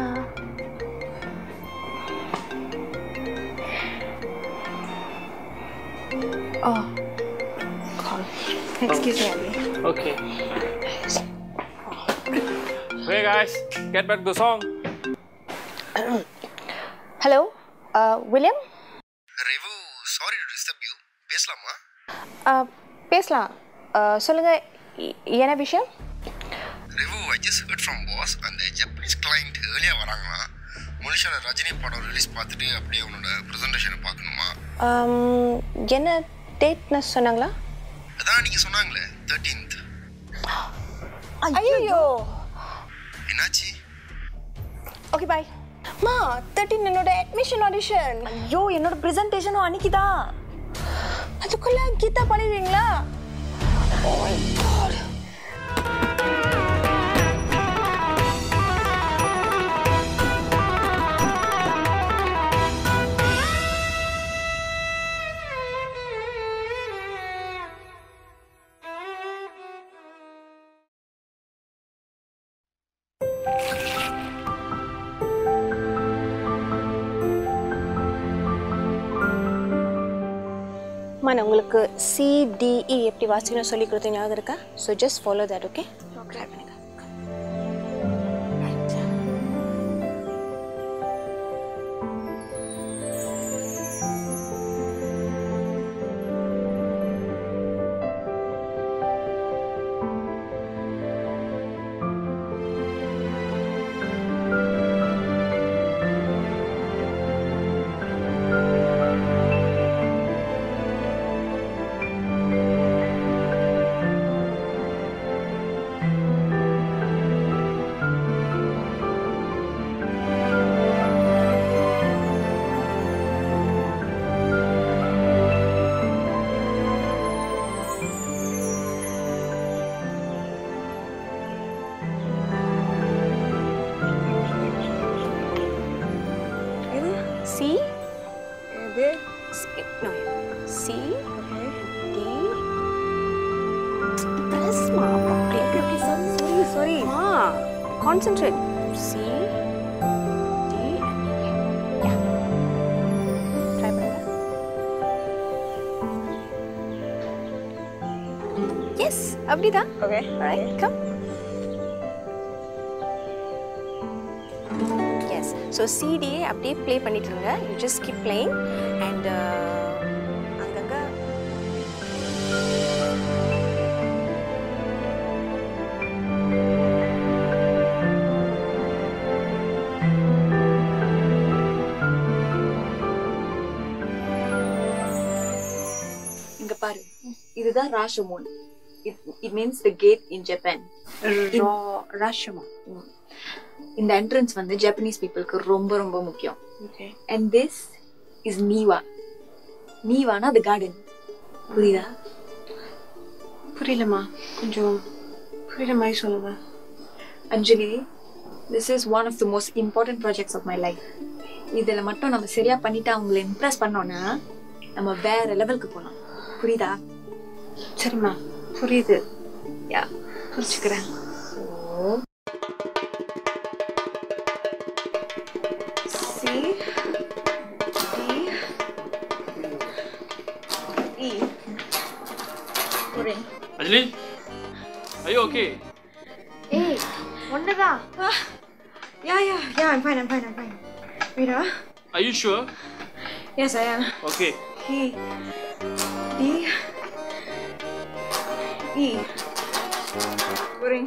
oh call. Excuse me Abhi. Okay. Hey guys, get back to the song. Hello William. Revu, sorry to disturb you. பேசலாமா? பேசலாம். சொல்லுங்கள், என்ன விஷயம்? Revu, I just heard from boss. அந்த ஜப்பனீஸ் கிளைண்ட் ஏர்லியாக வராங்களா? மலேசியாவில் ரஜினி படம் ரிலீஸ் பார்த்துட்டு அப்படியே உன்னோட ப்ரெசன்டேஷனை பார்க்கணுமா? என்ன டேட்னு சொன்னாங்களா? அதான் நீங்கள் சொன்னாங்களே, தேர்ட்டீன்த். ஐயோ, என்னாச்சு? Okay bye. மா, தேர்ட்டீன் என்னோட அட்மிஷன் ஆடிஷன். ஐயோ, என்னோட ப்ரெசன்டேஷனும் அன்னைக்கு தான். அதுக்குள்ள கீதா பண்ணிடுவீங்களா? Oh my god. நான் உங்களுக்கு சிடிஇ எப்படி வாசிக்கணும் சொல்லி கொடுத்து ஞாபகம் இருக்கா? So just follow that. Okay, try பண்ணுங்க. C, இது no, C, D, press ma, okay, okay, okay, sorry, sorry, sorry, ma, concentrate. C, D, and E. Yeah. Try பண்ணுங்க. அப்படிதான். Okay. Alright, come. Yes. So C D அப்படியே play பண்ணிட்டு இருங்க. You just keep playing and uh, அங்கங்க இங்க பாரு. இதுதான் ராஷமோன். It, it means the gate in Japan. ராஷமா. இந்த என்ட்ரன்ஸ் வந்து ஜப்பனீஸ் பீப்புளுக்கு ரொம்ப ரொம்ப முக்கியம். Okay. And this is Niwa. Niwa-na the garden. புரியுதா? புரியலமா. கொஞ்சம் புரியல மாதிரி சொல்லுங்க. Anjali, this is one of the most important projects of my life. இதில் மட்டும் நம்ம சரியா பண்ணிட்டு அவங்களை இம்ப்ரெஸ் பண்ணோம்னா நம்ம வேற லெவலுக்கு போகலாம். புரியுதா? சரிம்மா, புரியுது. யா, புரிச்சுக்கிறேன். C D E. Puring. Anjali, are you okay? Hey, ஒண்ணுதான். Yeah, yeah, yeah. I'm fine. I'm fine. I'm fine. Wait, ah. Are you sure? Yes, I am. Okay. E D E. Puring.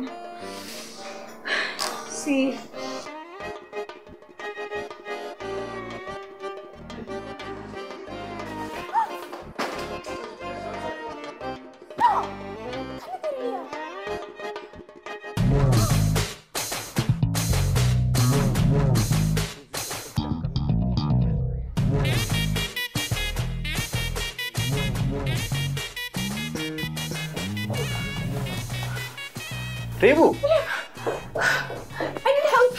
C. ரேவு, I need help.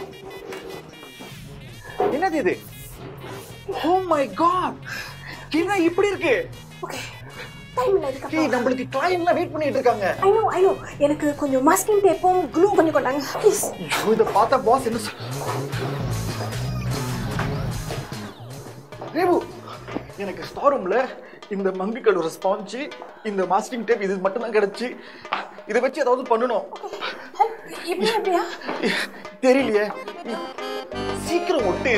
என்னது இது? Oh my god, என்ன இப்படி இருக்கு? Okay. Time இல்ல இதுக்கு. ஏய், நம்மளுக்கு கிளையன்ட்லாம் wait பண்ணிட்டு இருக்காங்க. I know, I know. எனக்கு கொஞ்சம் மாஸ்கிங் டேப்பும் க்ளூ கொஞ்சம் கொண்டாங்க. ப்ளீஸ். ஐயோ, இத பார்த்தா பாஸ் என்ன சொல்- ரேவு, எனக்கு ஸ்டார் ரூம்ல இந்த மங்கு கலர் ஸ்பாஞ்சு, இந்த மாஸ்கிங் டேப் இது மட்டும் தான் கிடைச்சு. இதை வச்சு ஏதாவது பண்ணணும். எப்படி எப்படியா? தெரியலையே. சீக்கிரம் ஒட்டு.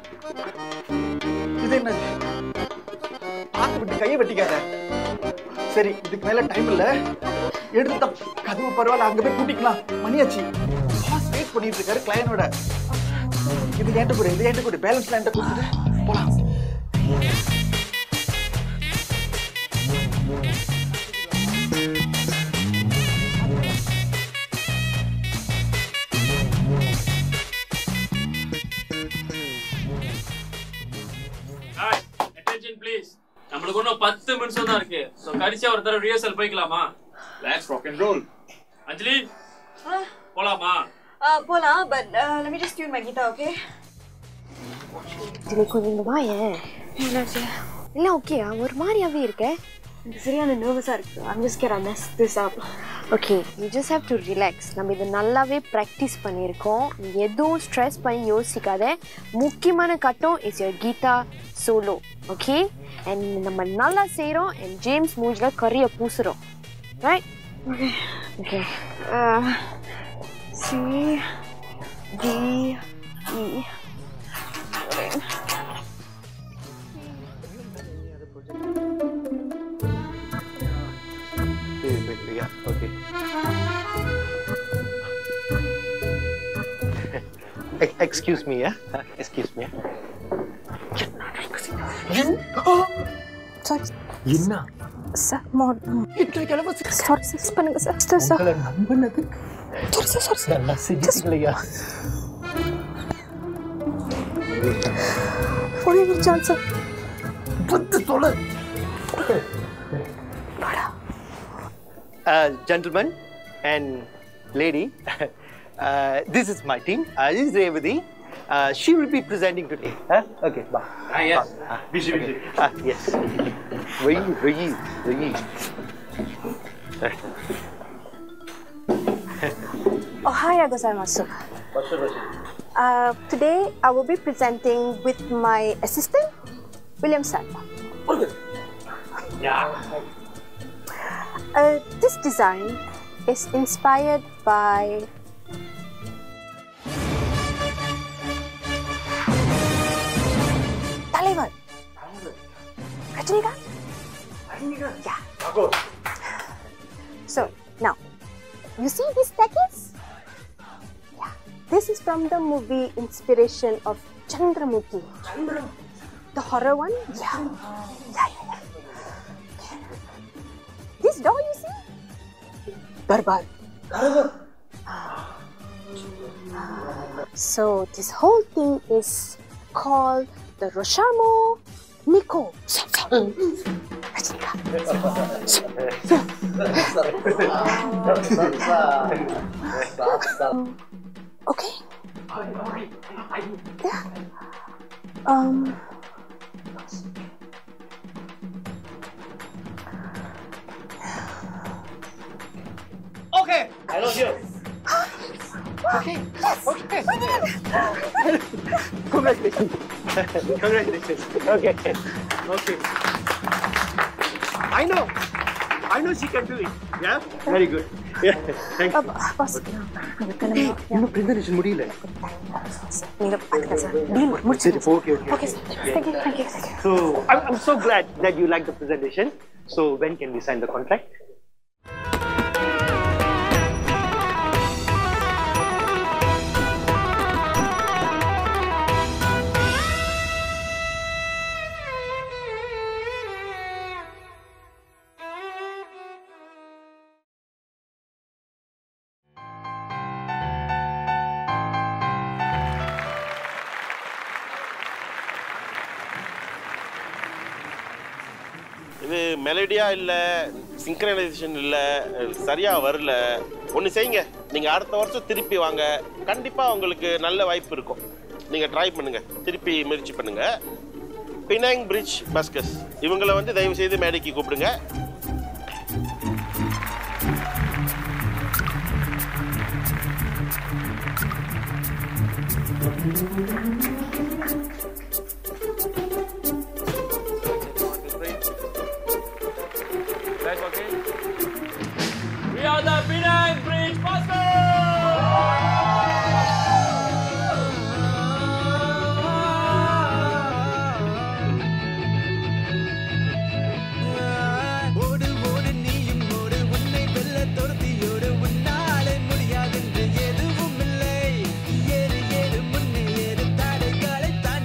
இது என்ன? பார்த்து விட்டு கையை வெட்டிக்காத. சரி, இதுக்கு மேல டைம் இல்ல. எடுத்து கதவு பரவாயில்ல, அங்க போய் கூட்டிக்கலாம். மணியாச்சு. பாஸ் வெயிட் பண்ணிட்டு இருக்காரு கிளையனோட. இது ஏன்ட்ட கூட இது ஏன்ட்ட கூட பேலன்ஸ்ல ஏன்ட்ட கொடுத்துட்டு போலாம். Guys, attention please. நம்மளுக்கு இன்னும் பத்து நிமிஷம் தான் இருக்கு. சோ கடைசியா ஒரு தடவை ரிஹர்சல் போய்க்கலாமா? Let's rock and roll. Anjali, போலாமா? Uh, போலாம், but uh, let me just tune my guitar, okay? இதுல கொஞ்சம் வாயேன். என்னாச்சு? இல்ல ஓகேயா, ஒரு மாதிரியாவே இருக்க. எனக்கு சரியான நர்வஸா இருக்கு. I'm just scared I mess this up. Okay, you just have to relax. நம்ம இதை நல்லாவே ப்ராக்டிஸ் பண்ணியிருக்கோம். எதுவும் ஸ்ட்ரெஸ் பண்ணி யோசிக்காத. முக்கியமான கட்டம் is your guitar solo. Okay, and நம்ம நல்லா செய்கிறோம் அண்ட் ஜேம்ஸ் மூஞ்சில் கறியை பூசுகிறோம். Right? Okay. Okay. Uh, C D E. Yeah, okay. Excuse me, yeah? Excuse me. Sorry என்ன? சார் மாட் இட்லி கிளம்ப சாரி சார் பண்ணுங்க சார் சார் சார் உங்களை நம்பினது சாரி சார் சாரி சார் நல்லா செஞ்சிட்டீங்களா? ஒரே ஒரு சான்ஸ் சார். வந்து தொலை. Uh, gentlemen and lady, uh, this is my team. Uh, this is Revati. Uh, she will be presenting today. Huh? Okay, bye. Ah, yes. Ah, busy, okay. busy. Ah, yes. Wait, wait, wait. Ohayou gozaimasu. Uh, today I will be presenting with my assistant, William Sarma. Okay. Yeah. Uh, this design is inspired by தலைவர் Rajinikanth. Yeah. So now, you see these staircase? Yeah. This is from the movie inspiration of Chandramukhi. Chandramukhi. The horror one? Yeah. Yeah, yeah, yeah. This door you see? Darbar. Darbar. So this whole thing is called the Roshamo Nico. Okay. Yeah. Um. Okay, I love you. Okay. Yes. Okay. Congratulations. Congratulations. Okay. Okay. I know. I know she can do it. Yeah? Very good. Yeah. Thank you. Boss. Hey, இன்னும் presentation முடியல. நீங்க பாத்துக்க sir. Deal முடிச்சிட்டு. Okay, okay. Okay, sir. Thank you. Thank you. Thank you. So, I'm, I'm so glad that you like the presentation. So, when can we sign the contract? இது மெலடியா இல்லை, synchronisation இல்லை, சரியாக வரல. ஒன்று செய்யுங்க, நீங்கள் அடுத்த வருஷம் திருப்பி வாங்க, கண்டிப்பாக உங்களுக்கு நல்ல வாய்ப்பு இருக்கும். நீங்கள் ட்ரை பண்ணுங்கள், திருப்பி முயற்சி பண்ணுங்கள். பினாங் பிரிட்ஜ் பஸ்கஸ் இவங்களை வந்து தயவு செய்து மேடைக்கு கூப்பிடுங்க. Okay. We are the Penang Bridge Buskers! ஓடு ஓடு நீயும் ஓடு உன்னை வெல்ல துரத்தியோடு உன்னாலே முடியாதென்று எதுவும் இல்லை. ஏறு ஏறு முன்னே ஏறு தடைகளை தாண்டி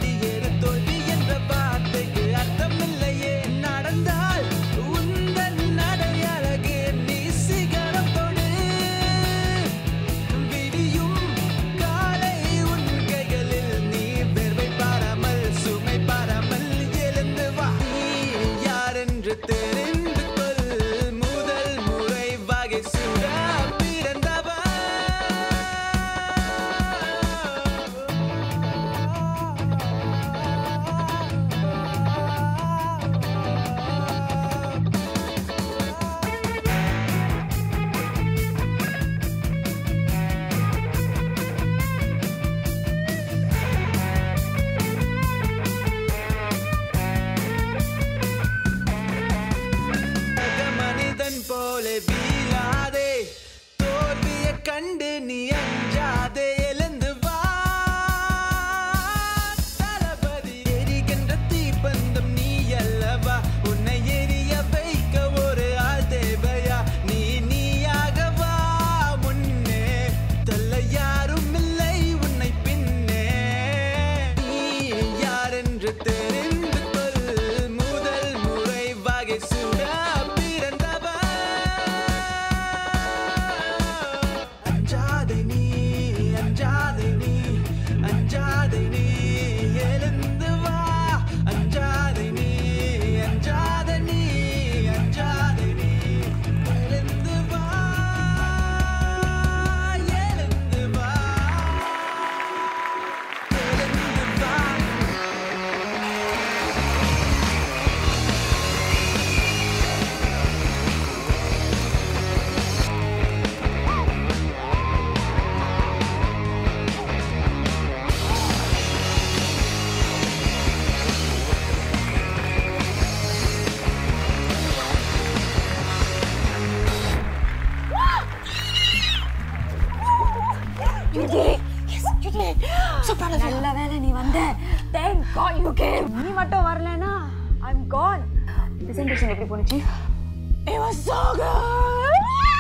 நல்ல வேளை நீ வந்த. Thank God you came. நீ மட்டும் வரலனா I'm gone. Presentation எப்படி போனுச்சு? It was so good.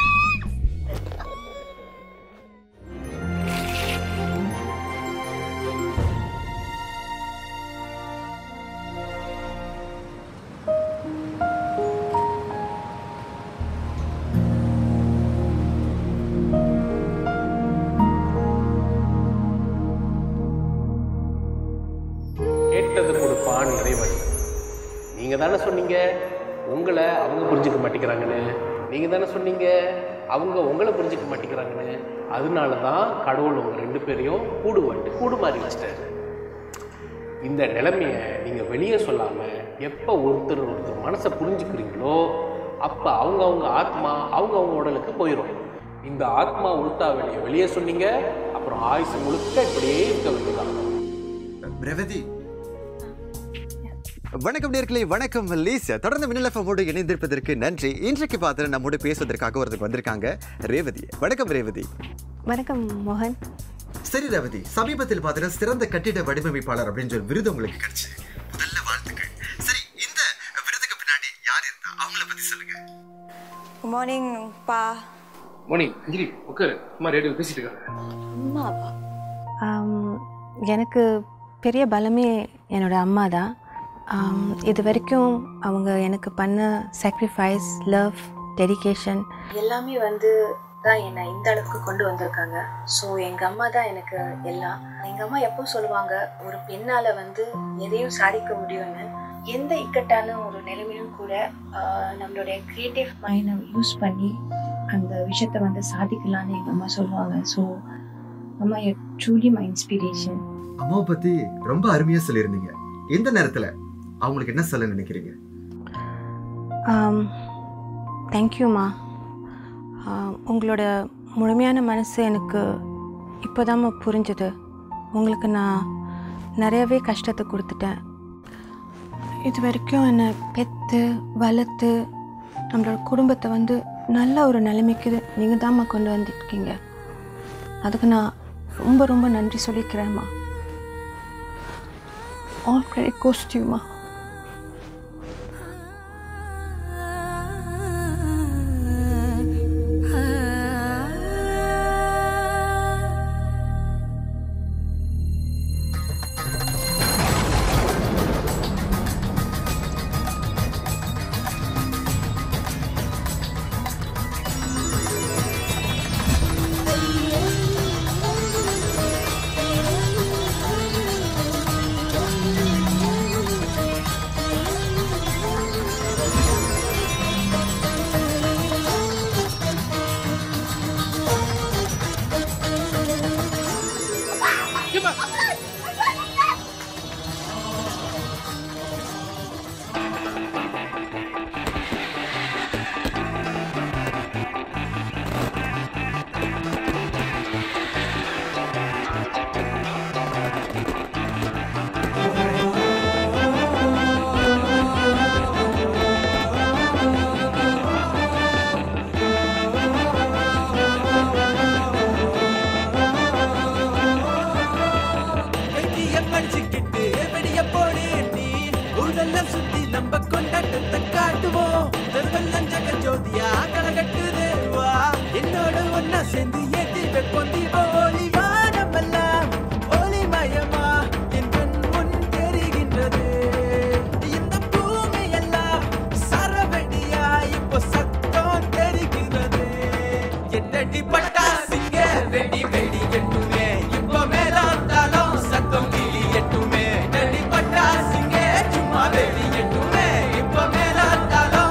கேட்டது கொடுப்பான் இறைவன். நீங்க தானே சொன்னீங்க உங்களை அவங்க புரிஞ்சுக்க மாட்டேங்கிறாங்கன்னு. நீங்க தானே சொன்னீங்க அவங்க உங்களை புரிஞ்சுக்க மாட்டேங்கிறாங்கன்னு. அதனால தான் கடவுள் உங்க ரெண்டு பேரையும் கூடு வந்துட்டு கூடு மாறி வச்சிட்டாரு. இந்த நிலைமையை நீங்க வெளியே சொல்லாம எப்போ ஒருத்தர் ஒருத்தர் மனசை புரிஞ்சுக்கிறீங்களோ அப்போ அவங்க அவங்க ஆத்மா அவங்க அவங்க உடலுக்கு போயிடும். இந்த ஆத்மா உள்டா வெளியே வெளியே சொன்னீங்க அப்புறம் ஆயுசு முழுக்க இப்படியே இருக்க வேண்டியதான். பிரவதி வணக்கம் நேர்களே, வணக்கம் லீசா. தொடர்ந்து மின்னல் எஃப்எம்மோடு இணைந்திருப்பதற்கு நன்றி. இன்றைக்கு பார்த்து நம்மோடு பேசுவதற்காக ஒருத்தருக்கு வந்திருக்காங்க ரேவதி. வணக்கம் ரேவதி. வணக்கம் மோகன். சரி ரேவதி, சமீபத்தில் பார்த்துட்டு சிறந்த கட்டிட வடிவமைப்பாளர் அப்படின்னு சொல்லி விருது உங்களுக்கு கிடைச்சு முதல்ல வாழ்த்துக்கள். சரி, இந்த விருதுக்கு பின்னாடி யார் இருந்தா அவங்கள பத்தி சொல்லுங்க. குட் மார்னிங் பா. மார்னிங் அஞ்சலி, உட்காரு. அம்மா ரேடியோ பேசிட்டு இருக்காங்க. அம்மாவா? எனக்கு பெரிய பலமே என்னோட அம்மா தான். இது வரைக்கும் அவங்க எனக்கு பண்ண சாக்ரிஃபைஸ், லவ், டெடிகேஷன் எல்லாமே வந்து தான் என்னை இந்த அளவுக்கு கொண்டு வந்திருக்காங்க. ஸோ எங்கள் அம்மா தான் எனக்கு எல்லாம். எங்கள் அம்மா எப்போ சொல்லுவாங்க, ஒரு பெண்ணால் வந்து எதையும் சாதிக்க முடியும்னு. எந்த இக்கட்டான ஒரு நிலைமையும் கூட நம்மளுடைய க்ரியேட்டிவ் மைண்டை யூஸ் பண்ணி அந்த விஷயத்தை வந்து சாதிக்கலான்னு எங்கள் அம்மா சொல்லுவாங்க. ஸோ அம்மா யூ ட்ரூலி மை இன்ஸ்பிரேஷன். அம்மாவை பற்றி ரொம்ப அருமையாக சொல்லியிருந்தீங்க. இந்த நேரத்தில் அவங்களுக்கு என்ன சொல்ல நினைக்கிறீங்க? தேங்க்யூம்மா. உங்களோட முழுமையான மனசு எனக்கு இப்போதாம்மா புரிஞ்சுது. உங்களுக்கு நான் நிறையவே கஷ்டத்தை கொடுத்துட்டேன். இது வரைக்கும் என்னை பெற்று வளர்த்து நம்மளோட குடும்பத்தை வந்து நல்ல ஒரு நிலைமைக்கு நீங்கள் தாம்மா கொண்டு வந்துருக்கீங்க. அதுக்கு நான் ரொம்ப ரொம்ப நன்றி சொல்லிக்கிறேம்மா. All credit goes to you, Ma. Pata,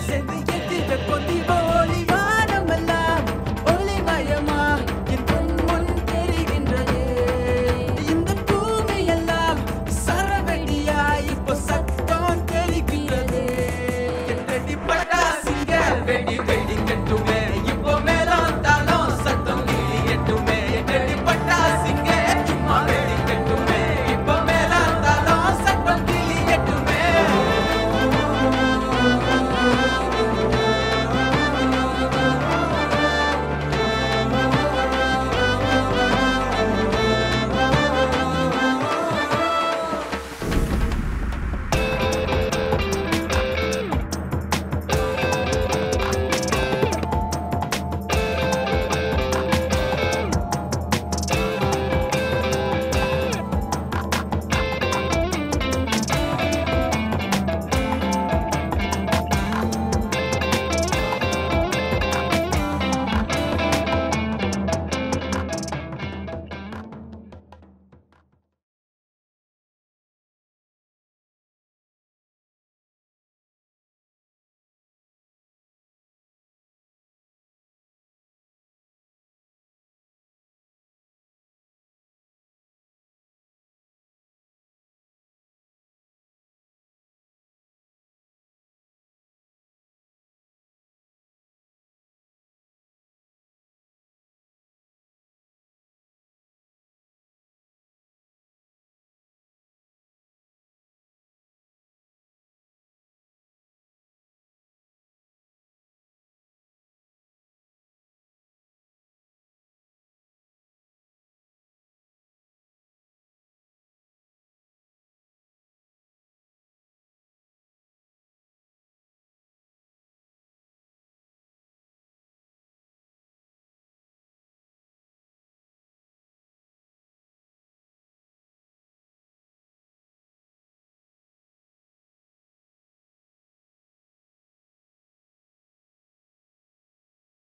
சேர்ந்து எட்டி வைப்போம் தீப ஒளி வானமெல்லாம் ஒளிமயமா என் கண் முன் தெரிகின்றது இந்த பூமி எல்லாம் சரவெடியா இப்போ சத்தம் தெரிகின்றது எட்டடி பட்டாசுங்க வெடி வெடி